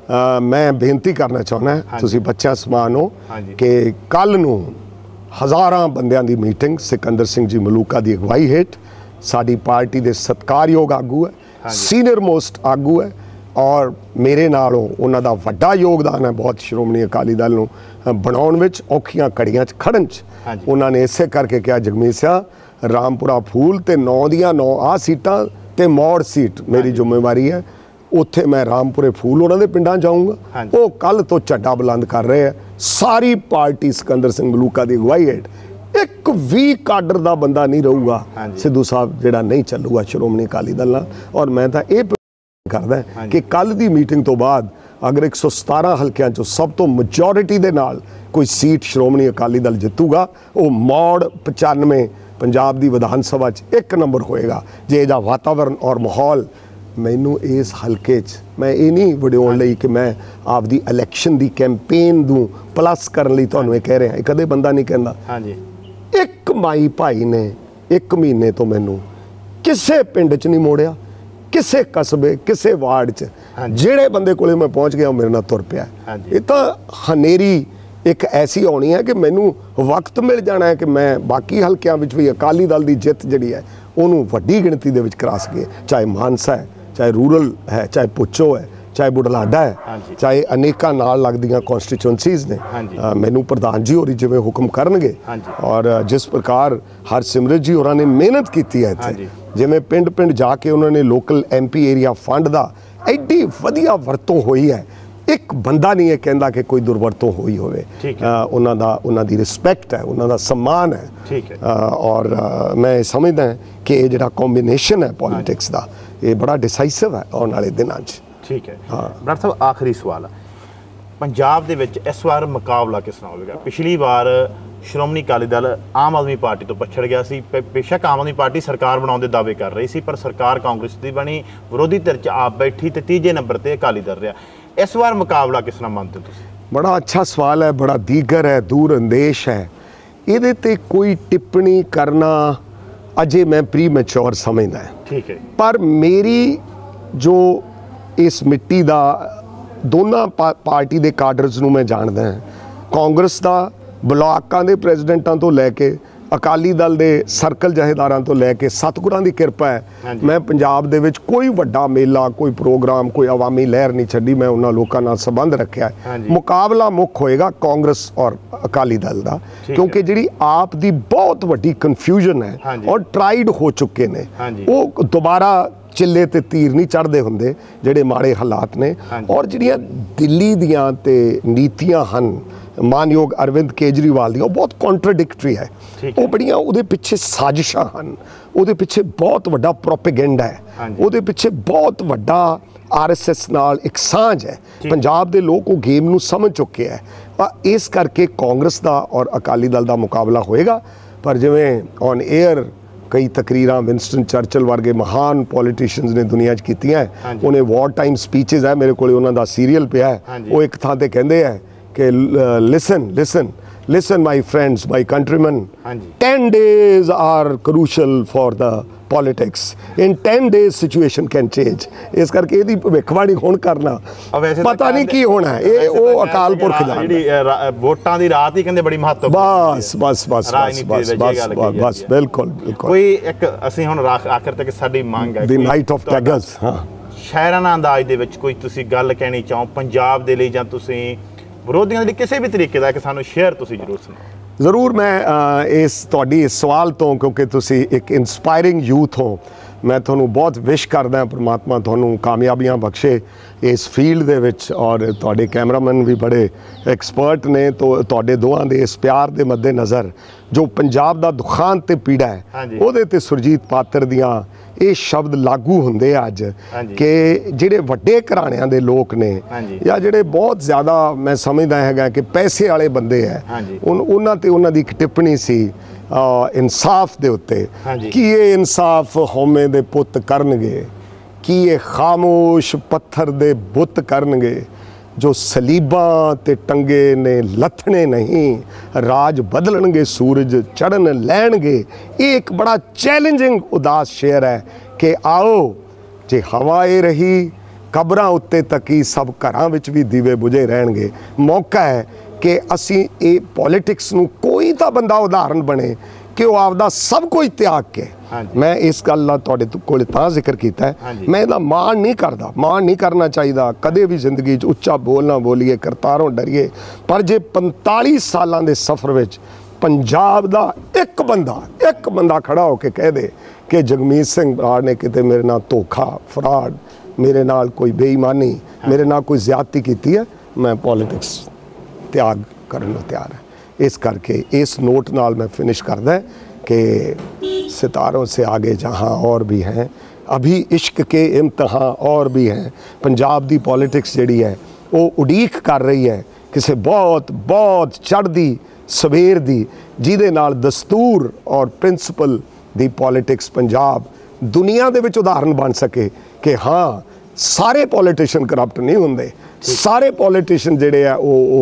Speaker 2: ਮੈਂ ਬੇਨਤੀ ਕਰਨਾ ਚਾਹੁੰਦਾ, ਤੁਸੀਂ ਬੱਚਾ ਸਮਾਨ ਹੋ ਕਿ ਕੱਲ੍ਹ ਨੂੰ ਹਜ਼ਾਰਾਂ ਬੰਦਿਆਂ ਦੀ ਮੀਟਿੰਗ ਸਿਕੰਦਰ ਸਿੰਘ ਜੀ ਮਲੂਕਾ ਦੀ ਅਗਵਾਈ ਹੇਠ, ਸਾਡੀ ਪਾਰਟੀ ਦੇ ਸਤਿਕਾਰਯੋਗ ਆਗੂ ਹੈ, ਸੀਨੀਅਰ ਮੋਸਟ ਆਗੂ ਹੈ ਔਰ ਮੇਰੇ ਨਾਲੋਂ ਉਹਨਾਂ ਦਾ ਵੱਡਾ ਯੋਗਦਾਨ ਹੈ ਬਹੁਤ ਸ਼੍ਰੋਮਣੀ ਅਕਾਲੀ ਦਲ ਨੂੰ ਬਣਾਉਣ ਵਿੱਚ, ਔਖੀਆਂ ਘੜੀਆਂ 'ਚ ਖੜਨ 'ਚ। ਉਹਨਾਂ ਨੇ ਇਸੇ ਕਰਕੇ ਕਿਹਾ ਜਗਮੀਤ ਸਿੰਘ, ਰਾਮਪੁਰਾ ਫੂਲ ਤੇ ਨੌ ਦੀਆਂ ਨੌ ਆਹ ਸੀਟਾਂ ਤੇ ਮੌੜ ਸੀਟ ਮੇਰੀ ਜ਼ਿੰਮੇਵਾਰੀ ਹੈ, ਉੱਥੇ ਮੈਂ ਰਾਮਪੁਰੇ ਫੂਲ ਉਹਨਾਂ ਦੇ ਪਿੰਡਾਂ ਜਾਊਂਗਾ। ਉਹ ਕੱਲ੍ਹ ਤੋਂ ਝੰਡਾ ਬੁਲੰਦ ਕਰ ਰਹੇ ਆ। ਸਾਰੀ ਪਾਰਟੀ ਸਿਕੰਦਰ ਸਿੰਘ ਮਲੂਕਾ ਦੀ ਅਗਵਾਈ ਹੇਠ ਇੱਕ ਵੀ ਕਾਡਰ ਦਾ ਬੰਦਾ ਨਹੀਂ ਰਹੂਗਾ ਸਿੱਧੂ ਸਾਹਿਬ ਜਿਹੜਾ ਨਹੀਂ ਚੱਲੂਗਾ ਸ਼੍ਰੋਮਣੀ ਅਕਾਲੀ ਦਲ ਨਾਲ। ਔਰ ਮੈਂ ਤਾਂ ਇਹ ਕਰਦਾ ਕਿ ਕੱਲ੍ਹ ਦੀ ਮੀਟਿੰਗ ਤੋਂ ਬਾਅਦ ਅਗਰ ਇੱਕ ਸੌ ਸਤਾਰਾਂ ਹਲਕਿਆਂ 'ਚੋਂ ਸਭ ਤੋਂ ਮੈਜੋਰਿਟੀ ਦੇ ਨਾਲ ਕੋਈ ਸੀਟ ਸ਼੍ਰੋਮਣੀ ਅਕਾਲੀ ਦਲ ਜਿੱਤੂਗਾ, ਉਹ ਮੌੜ ਪਚਾਨਵੇਂ ਪੰਜਾਬ ਦੀ ਵਿਧਾਨ ਸਭਾ 'ਚ ਇੱਕ ਨੰਬਰ ਹੋਏਗਾ। ਜੇ ਇਹਦਾ ਵਾਤਾਵਰਨ ਔਰ ਮਾਹੌਲ ਮੈਨੂੰ ਇਸ ਹਲਕੇ 'ਚ, ਮੈਂ ਇਹ ਨਹੀਂ ਵਡਿਆਉਣ ਲਈ ਕਿ ਮੈਂ ਆਪਦੀ ਇਲੈਕਸ਼ਨ ਦੀ ਕੈਂਪੇਨ ਨੂੰ ਪਲੱਸ ਕਰਨ ਲਈ ਤੁਹਾਨੂੰ ਇਹ ਕਹਿ ਰਿਹਾ, ਇਹ ਕਦੇ ਬੰਦਾ ਨਹੀਂ ਕਹਿੰਦਾ। ਹਾਂਜੀ, ਇੱਕ ਮਾਈ ਭਾਈ ਨੇ ਇੱਕ ਮਹੀਨੇ ਤੋਂ ਮੈਨੂੰ ਕਿਸੇ ਪਿੰਡ 'ਚ ਨਹੀਂ ਮੋੜਿਆ, ਕਿਸੇ ਕਸਬੇ ਕਿਸੇ ਵਾਰਡ 'ਚ। ਜਿਹੜੇ ਬੰਦੇ ਕੋਲੇ ਮੈਂ ਪਹੁੰਚ ਗਿਆ ਉਹ ਮੇਰੇ ਨਾਲ ਤੁਰ ਪਿਆ। ਇਹ ਤਾਂ ਹਨੇਰੀ ਇੱਕ ਐਸੀ ਆਉਣੀ ਹੈ ਕਿ ਮੈਨੂੰ ਵਕਤ ਮਿਲ ਜਾਣਾ ਹੈ ਕਿ ਮੈਂ ਬਾਕੀ ਹਲਕਿਆਂ ਵਿੱਚ ਵੀ ਅਕਾਲੀ ਦਲ ਦੀ ਜਿੱਤ ਜਿਹੜੀ ਹੈ ਉਹਨੂੰ ਵੱਡੀ ਗਿਣਤੀ ਦੇ ਵਿੱਚ ਕਰਾ ਸਕੀਏ, ਚਾਹੇ ਮਾਨਸਾ ਹੈ, ਚਾਹੇ ਰੂਰਲ ਹੈ, ਚਾਹੇ ਪੁੱਛੋ ਹੈ, ਚਾਹੇ ਬੁਢਲਾਡਾ ਹੈ, ਚਾਹੇ ਅਨੇਕਾਂ ਨਾਲ ਲੱਗਦੀਆਂ ਕੌਂਸਟੀਚੁਐਂਸੀਜ਼ ਨੇ। ਮੈਨੂੰ ਪ੍ਰਧਾਨ ਜੀ ਹੋਰੀ ਜਿਵੇਂ ਹੁਕਮ ਕਰਨਗੇ ਔਰ ਜਿਸ ਪ੍ਰਕਾਰ ਹਰਸਿਮਰਤ ਜੀ ਹੋਰਾਂ ਨੇ ਮਿਹਨਤ ਕੀਤੀ ਹੈ ਇੱਥੇ, ਜਿਵੇਂ ਪਿੰਡ ਪਿੰਡ ਜਾ ਕੇ ਉਹਨਾਂ ਨੇ ਲੋਕਲ ਐਮਪੀ ਏਰੀਆ ਫੰਡ ਦਾ ਐਡੀ ਵਧੀਆ ਵਰਤੋਂ ਹੋਈ ਹੈ, ਇੱਕ ਬੰਦਾ ਨਹੀਂ ਇਹ ਕਹਿੰਦਾ ਕਿ ਕੋਈ ਦੁਰਵਰਤੋਂ ਹੋਈ ਹੋਵੇ। ਉਹਨਾਂ ਦਾ ਉਹਨਾਂ ਦੀ ਰਿਸਪੈਕਟ ਹੈ, ਉਹਨਾਂ ਦਾ ਸਨਮਾਨ ਹੈ। ਔਰ ਮੈਂ ਸਮਝਦਾ ਕਿ ਇਹ ਜਿਹੜਾ ਕੰਬੀਨੇਸ਼ਨ ਹੈ ਪੋਲੀਟਿਕਸ ਦਾ, ਇਹ ਬੜਾ ਡਿਸਾਈਸਿਵ ਹੈ ਆਉਣ ਵਾਲੇ ਦਿਨਾਂ 'ਚ। ਠੀਕ ਹੈ ਡਾਕਟਰ ਸਾਹਿਬ, ਆਖਰੀ ਸਵਾਲ, ਪੰਜਾਬ ਦੇ ਵਿੱਚ ਇਸ ਵਾਰ ਮੁਕਾਬਲਾ ਕਿਸ ਨਾਲ ਹੋਵੇਗਾ? ਪਿਛਲੀ ਵਾਰ ਸ਼੍ਰੋਮਣੀ ਅਕਾਲੀ ਦਲ ਆਮ ਆਦਮੀ ਪਾਰਟੀ ਤੋਂ ਪਛੜ ਗਿਆ ਸੀ। ਬੇਸ਼ੱਕ ਆਮ ਆਦਮੀ ਪਾਰਟੀ ਸਰਕਾਰ ਬਣਾਉਣ ਦੇ ਦਾਅਵੇ ਕਰ ਰਹੀ ਸੀ, ਪਰ ਸਰਕਾਰ ਕਾਂਗਰਸ ਦੀ ਬਣੀ, ਵਿਰੋਧੀ ਧਿਰ 'ਚ ਆਪ ਬੈਠੀ ਤੇ ਤੀਜੇ ਨੰਬਰ ਤੇ ਅਕਾਲੀ ਦਲ ਰਿਹਾ। ਇਸ ਵਾਰ ਮੁਕਾਬਲਾ ਕਿਸ ਨਾਲ ਮੰਨਦੇ ਤੁਸੀਂ? ਬੜਾ ਅੱਛਾ ਸਵਾਲ ਹੈ, ਬੜਾ ਦੀਗਰ ਹੈ, ਦੂਰ ਅੰਦੇਸ਼ ਹੈ। ਇਹਦੇ ਤੇ ਕੋਈ ਟਿੱਪਣੀ ਕਰਨਾ ਅਜੇ ਮੈਂ ਪ੍ਰੀ ਮੈਚੋਰ ਸਮਝਦਾ ਹੈ। ਠੀਕ ਹੈ, ਪਰ ਮੇਰੀ ਜੋ ਇਸ ਮਿੱਟੀ ਦਾ ਦੋਨਾਂ ਪਾਰਟੀ ਦੇ ਕਾਡਰਸ ਨੂੰ ਮੈਂ ਜਾਣਦਾ ਹਾਂ, ਕਾਂਗਰਸ ਦਾ ਬਲਾਕਾਂ ਦੇ ਪ੍ਰੈਜ਼ੀਡੈਂਟਾਂ ਤੋਂ ਲੈ ਕੇ ਅਕਾਲੀ ਦਲ ਦੇ ਸਰਕਲ ਜਹੇਦਾਰਾਂ ਤੋਂ ਲੈ ਕੇ ਸਤਿਗੁਰਾਂ ਦੀ ਕਿਰਪਾ ਹੈ ਮੈਂ ਪੰਜਾਬ ਦੇ ਵਿੱਚ ਕੋਈ ਵੱਡਾ ਮੇਲਾ, ਕੋਈ ਪ੍ਰੋਗਰਾਮ, ਕੋਈ ਆਵਾਮੀ ਲਹਿਰ ਨਹੀਂ ਛੱਡੀ। ਮੈਂ ਉਹਨਾਂ ਲੋਕਾਂ ਨਾਲ ਸੰਬੰਧ ਰੱਖਿਆ। ਮੁਕਾਬਲਾ ਮੁੱਖ ਹੋਏਗਾ ਕਾਂਗਰਸ ਔਰ ਅਕਾਲੀ ਦਲ ਦਾ, ਕਿਉਂਕਿ ਜਿਹੜੀ ਆਪ ਦੀ ਬਹੁਤ ਵੱਡੀ ਕਨਫਿਊਜ਼ਨ ਹੈ ਔਰ ਟਰਾਈਡ ਹੋ ਚੁੱਕੇ ਨੇ, ਉਹ ਦੁਬਾਰਾ ਚਿੱਲੇ ਤੇ ਤੀਰ ਨਹੀਂ ਚੜ੍ਹਦੇ ਹੁੰਦੇ ਜਿਹੜੇ ਮਾੜੇ ਹਾਲਾਤ ਨੇ। ਔਰ ਜਿਹੜੀਆਂ ਦਿੱਲੀ ਦੀਆਂ ਤੇ ਨੀਤੀਆਂ ਹਨ ਮਾਨਯੋਗ ਅਰਵਿੰਦ ਕੇਜਰੀਵਾਲ ਦੀਆਂ, ਉਹ ਬਹੁਤ ਕੰਟਰਾਡਿਕਟਰੀ ਹੈ। ਉਹ ਬੜੀਆਂ ਉਹਦੇ ਪਿੱਛੇ ਸਾਜ਼ਿਸ਼ਾਂ ਹਨ, ਉਹਦੇ ਪਿੱਛੇ ਬਹੁਤ ਵੱਡਾ ਪ੍ਰੋਪੇਗੈਂਡਾ ਹੈ, ਉਹਦੇ ਪਿੱਛੇ ਬਹੁਤ ਵੱਡਾ ਆਰ ਐਸ ਐਸ ਨਾਲ ਇੱਕ ਸਾਂਝ ਹੈ। ਪੰਜਾਬ ਦੇ ਲੋਕ ਉਹ ਗੇਮ ਨੂੰ ਸਮਝ ਚੁੱਕੇ ਹੈ। ਇਸ ਕਰਕੇ ਕਾਂਗਰਸ ਦਾ ਔਰ ਅਕਾਲੀ ਦਲ ਦਾ ਮੁਕਾਬਲਾ ਹੋਏਗਾ। ਪਰ ਜਿਵੇਂ ਔਨ ਏਅਰ कई तकरीरां विंस्टन चर्चिल वर्गे महान पॉलिटिशियंस ने दुनिया 'च कीतियां है। उन्हें वॉर टाइम स्पीचेस है, मेरे को उन्हों दा सीरीयल पिया है, वो एक थां ते कहंदे है कि listen listen listen my friends my countryman, ten days are crucial for the politics, in ten days situation can change. इस करके ਇਹਦੀ ਭਵਿੱਖਬਾਣੀ ਹੁਣ ਕਰਨਾ ਪਤਾ ਨਹੀਂ ਕੀ ਹੋਣਾ ਹੈ, ਇਹ ਉਹ ਅਕਾਲ ਪੁਰਖ ਜਾਣਦਾ।
Speaker 1: ਜਿਹੜੀ ਵੋਟਾਂ ਦੀ ਰਾਤ ਹੀ ਕਹਿੰਦੇ ਬੜੀ ਮਹੱਤਵਪੂਰਨ,
Speaker 2: ਬਸ ਬਸ ਬਸ ਬਸ ਬਸ ਬਸ ਬਸ ਬਿਲਕੁਲ ਬਿਲਕੁਲ।
Speaker 1: ਕੋਈ ਇੱਕ ਅਸੀਂ ਹੁਣ ਆਖਰ ਤੱਕ ਸਾਡੀ ਮੰਗ ਹੈ,
Speaker 2: ਦੀ ਨਾਈਟ ਆਫ ਟੈਗਰਸ, ਹਾਂ,
Speaker 1: ਸ਼ਾਇਰਾਨਾ ਅੰਦਾਜ਼ ਦੇ ਵਿੱਚ ਕੋਈ ਤੁਸੀਂ ਗੱਲ ਕਹਿਣੀ ਚਾਹੋ ਪੰਜਾਬ ਦੇ ਲਈ, ਜਾਂ ਤੁਸੀਂ ਵਿਰੋਧੀਆਂ ਦੇ ਲਈ ਕਿਸੇ ਵੀ ਤਰੀਕੇ ਦਾ, ਕਿ ਸਾਨੂੰ ਸ਼ੇਅਰ ਤੁਸੀਂ ਜ਼ਰੂਰ ਸੁਣਾਓ।
Speaker 2: ਜ਼ਰੂਰ। ਮੈਂ ਇਸ ਤੁਹਾਡੀ ਇਸ ਸਵਾਲ ਤੋਂ, ਕਿਉਂਕਿ ਤੁਸੀਂ ਇੱਕ ਇਨਸਪਾਇਰਿੰਗ ਯੂਥ ਹੋ, ਮੈਂ ਤੁਹਾਨੂੰ ਬਹੁਤ ਵਿਸ਼ ਕਰਦਾ, ਪਰਮਾਤਮਾ ਤੁਹਾਨੂੰ ਕਾਮਯਾਬੀਆਂ ਬਖਸ਼ੇ ਇਸ ਫੀਲਡ ਦੇ ਵਿੱਚ। ਔਰ ਤੁਹਾਡੇ ਕੈਮਰਾਮੈਨ ਵੀ ਬੜੇ ਐਕਸਪਰਟ ਨੇ, ਤੋ ਤੁਹਾਡੇ ਦੋਵਾਂ ਦੇ ਇਸ ਪਿਆਰ ਦੇ ਮੱਦੇ ਨਜ਼ਰ ਜੋ ਪੰਜਾਬ ਦਾ ਦੁਖਾਂਤ ਤੇ ਪੀੜਾ ਹੈ, ਉਹਦੇ ਤੇ ਸੁਰਜੀਤ ਪਾਤਰ ਦੀਆਂ ਇਹ ਸ਼ਬਦ ਲਾਗੂ ਹੁੰਦੇ ਆ ਅੱਜ, ਕਿ ਜਿਹੜੇ ਵੱਡੇ ਘਰਾਣਿਆਂ ਦੇ ਲੋਕ ਨੇ, ਜਾਂ ਜਿਹੜੇ ਬਹੁਤ ਜ਼ਿਆਦਾ ਮੈਂ ਸਮਝਦਾ ਹੈਗਾ ਕਿ ਪੈਸੇ ਵਾਲੇ ਬੰਦੇ ਹੈ, ਉਹਨਾਂ ਤੇ ਉਹਨਾਂ ਦੀ ਇੱਕ ਟਿੱਪਣੀ ਸੀ ਇਨਸਾਫ ਦੇ ਉੱਤੇ, ਕਿ ਇਹ ਇਨਸਾਫ ਹਉਮੈ ਦੇ ਪੁੱਤ ਕਰਨਗੇ, ਕਿ ਇਹ ਖਾਮੋਸ਼ ਪੱਥਰ ਦੇ ਬੁੱਤ ਕਰਨਗੇ, ਜੋ ਸਲੀਬਾਂ ਤੇ ਟੰਗੇ ਨੇ ਲੱਥਣੇ ਨਹੀਂ, ਰਾਜ ਬਦਲਣਗੇ ਸੂਰਜ ਚੜ੍ਹਨ ਲੈਣਗੇ। ਇਹ ਇੱਕ ਬੜਾ ਚੈਲੰਜਿੰਗ ਉਦਾਸ ਸ਼ੇਰ ਹੈ ਕਿ ਆਓ ਜੇ ਹਵਾ ਇਹ ਰਹੀ ਕਬਰਾਂ ਉੱਤੇ ਤੱਕੀ, ਸਭ ਘਰਾਂ ਵਿੱਚ ਵੀ ਦੀਵੇ ਬੁਝੇ ਰਹਿਣਗੇ। ਮੌਕਾ ਹੈ ਕਿ ਅਸੀਂ ਇਹ ਪੋਲੀਟਿਕਸ ਨੂੰ ਕੋਈ ਤਾਂ ਬੰਦਾ ਉਦਾਹਰਨ ਬਣੇ ਕਿ ਉਹ ਆਪਦਾ ਸਭ ਕੁਝ ਤਿਆਗ ਕੇ, ਮੈਂ ਇਸ ਗੱਲ ਦਾ ਤੁਹਾਡੇ ਕੋਲ ਤਾਂ ਜ਼ਿਕਰ ਕੀਤਾ, ਮੈਂ ਇਹਦਾ ਮਾਣ ਨਹੀਂ ਕਰਦਾ, ਮਾਣ ਨਹੀਂ ਕਰਨਾ ਚਾਹੀਦਾ ਕਦੇ ਵੀ ਜ਼ਿੰਦਗੀ 'ਚ, ਉੱਚਾ ਬੋਲ ਨਾ ਬੋਲੀਏ, ਕਰਤਾਰੋਂ ਡਰੀਏ, ਪਰ ਜੇ ਪੰਤਾਲੀ ਸਾਲਾਂ ਦੇ ਸਫ਼ਰ ਵਿੱਚ ਪੰਜਾਬ ਦਾ ਇੱਕ ਬੰਦਾ ਇੱਕ ਬੰਦਾ ਖੜਾ ਹੋ ਕੇ ਕਹਿ ਦੇ ਕਿ ਜਗਮੀਤ ਸਿੰਘ ਬਰਾੜ ਨੇ ਕਿਤੇ ਮੇਰੇ ਨਾਲ ਧੋਖਾ, ਫਰਾਡ, ਮੇਰੇ ਨਾਲ ਕੋਈ ਬੇਈਮਾਨੀ, ਮੇਰੇ ਨਾਲ ਕੋਈ ਜ਼ਿਆਦਤੀ ਕੀਤੀ ਹੈ, ਮੈਂ ਪੋਲੀਟਿਕਸ ਤਿਆਗ ਕਰਨ ਨੂੰ ਤਿਆਰ ਹਾਂ। इस करके इस नोट नाल मैं फिनिश करदा कि सितारों से आगे जहाँ और भी हैं, अभी इश्क के इम्तहान और भी हैं। पंजाब दी पॉलिटिक्स जिहड़ी है वो उड़ीक कर रही है किसी बहुत बहुत चढ़दी सवेर दी, जिहदे नाल दस्तूर और प्रिंसिपल दी पॉलिटिक्स पंजाब दुनिया दे विच उदाहरण बन सके कि हाँ सारे पॉलिटिशियन करप्ट नहीं होंदे, सारे पॉलिटिशियन जिहड़े आ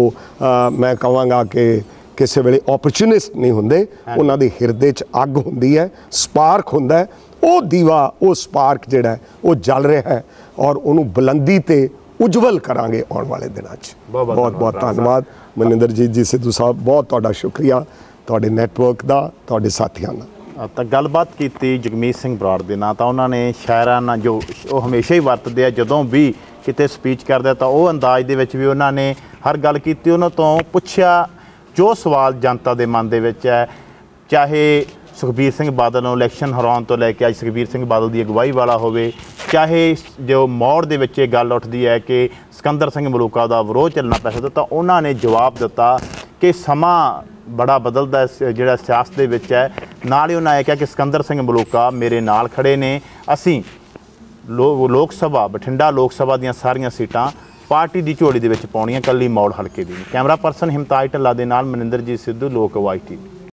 Speaker 2: वो मैं कहांगा कि ਕਿਸੇ ਵੇਲੇ ਓਪਰਚੁਨਿਸਟ ਨਹੀਂ ਹੁੰਦੇ, ਉਹਨਾਂ ਦੇ ਹਿਰਦੇ 'ਚ ਅੱਗ ਹੁੰਦੀ ਹੈ, ਸਪਾਰਕ ਹੁੰਦਾ ਹੈ, ਉਹ ਦੀਵਾ, ਉਹ ਸਪਾਰਕ ਜਿਹੜਾ ਉਹ ਜਲ ਰਿਹਾ ਹੈ, ਔਰ ਉਹਨੂੰ ਬੁਲੰਦੀ ਤੇ ਉਜਵਲ ਕਰਾਂਗੇ ਆਉਣ ਵਾਲੇ ਦਿਨਾਂ 'ਚ। ਬਹੁਤ ਬਹੁਤ ਧੰਨਵਾਦ ਮਨਿੰਦਰਜੀਤ ਜੀ, ਸਿੱਧੂ ਸਾਹਿਬ, ਬਹੁਤ ਤੁਹਾਡਾ ਸ਼ੁਕਰੀਆ, ਤੁਹਾਡੇ ਨੈਟਵਰਕ ਦਾ, ਤੁਹਾਡੇ ਸਾਥੀਆਂ ਦਾ।
Speaker 1: ਤਾਂ ਗੱਲਬਾਤ ਕੀਤੀ ਜਗਮੀਤ ਸਿੰਘ ਬਰਾੜ ਦੇ ਨਾਲ, ਤਾਂ ਉਹਨਾਂ ਨੇ ਸ਼ਾਇਰਾਨਾ ਜੋ ਉਹ ਹਮੇਸ਼ਾ ਹੀ ਵਰਤਦੇ ਆ, ਜਦੋਂ ਵੀ ਕਿਤੇ ਸਪੀਚ ਕਰਦੇ ਤਾਂ ਉਹ ਅੰਦਾਜ਼ ਦੇ ਵਿੱਚ ਵੀ ਉਹਨਾਂ ਨੇ ਹਰ ਗੱਲ ਕੀਤੀ, ਉਹਨਾਂ ਤੋਂ ਪੁੱਛਿਆ ਜੋ ਸਵਾਲ ਜਨਤਾ ਦੇ ਮਨ ਦੇ ਵਿੱਚ ਹੈ, ਚਾਹੇ ਸੁਖਬੀਰ ਸਿੰਘ ਬਾਦਲ ਨੂੰ ਇਲੈਕਸ਼ਨ ਹਰਾਉਣ ਤੋਂ ਲੈ ਕੇ ਅੱਜ ਸੁਖਬੀਰ ਸਿੰਘ ਬਾਦਲ ਦੀ ਅਗਵਾਈ ਵਾਲਾ ਹੋਵੇ, ਚਾਹੇ ਜੋ ਮੌੜ ਦੇ ਵਿੱਚ ਇਹ ਗੱਲ ਉੱਠਦੀ ਹੈ ਕਿ ਸਿਕੰਦਰ ਸਿੰਘ ਮਲੂਕਾ ਦਾ ਵਿਰੋਧ ਚੱਲਣਾ ਪੈ ਸਕਦਾ, ਤਾਂ ਉਹਨਾਂ ਨੇ ਜਵਾਬ ਦਿੱਤਾ ਕਿ ਸਮਾਂ ਬੜਾ ਬਦਲਦਾ ਜਿਹੜਾ ਸਿਆਸਤ ਦੇ ਵਿੱਚ ਹੈ। ਨਾਲ ਹੀ ਉਹਨਾਂ ਇਹ ਕਿਹਾ ਕਿ ਸਿਕੰਦਰ ਸਿੰਘ ਮਲੂਕਾ ਮੇਰੇ ਨਾਲ ਖੜੇ ਨੇ, ਅਸੀਂ ਲੋ ਲੋਕ ਸਭਾ ਬਠਿੰਡਾ ਲੋਕ ਸਭਾ ਦੀਆਂ ਸਾਰੀਆਂ ਸੀਟਾਂ ਪਾਰਟੀ ਦੀ ਝੋਲੀ ਦੇ ਵਿੱਚ ਪਾਉਣੀਆਂ, ਕੱਲੀ ਮੌੜ ਹਲਕੇ ਦੀ। ਕੈਮਰਾ ਪਰਸਨ ਹਿਮਤਾਜ ਢੱਲਾ ਦੇ ਨਾਲ ਮਨਿੰਦਰਜੀਤ ਸਿੱਧੂ, ਲੋਕ ਵਾਈ ਟੀਵੀ।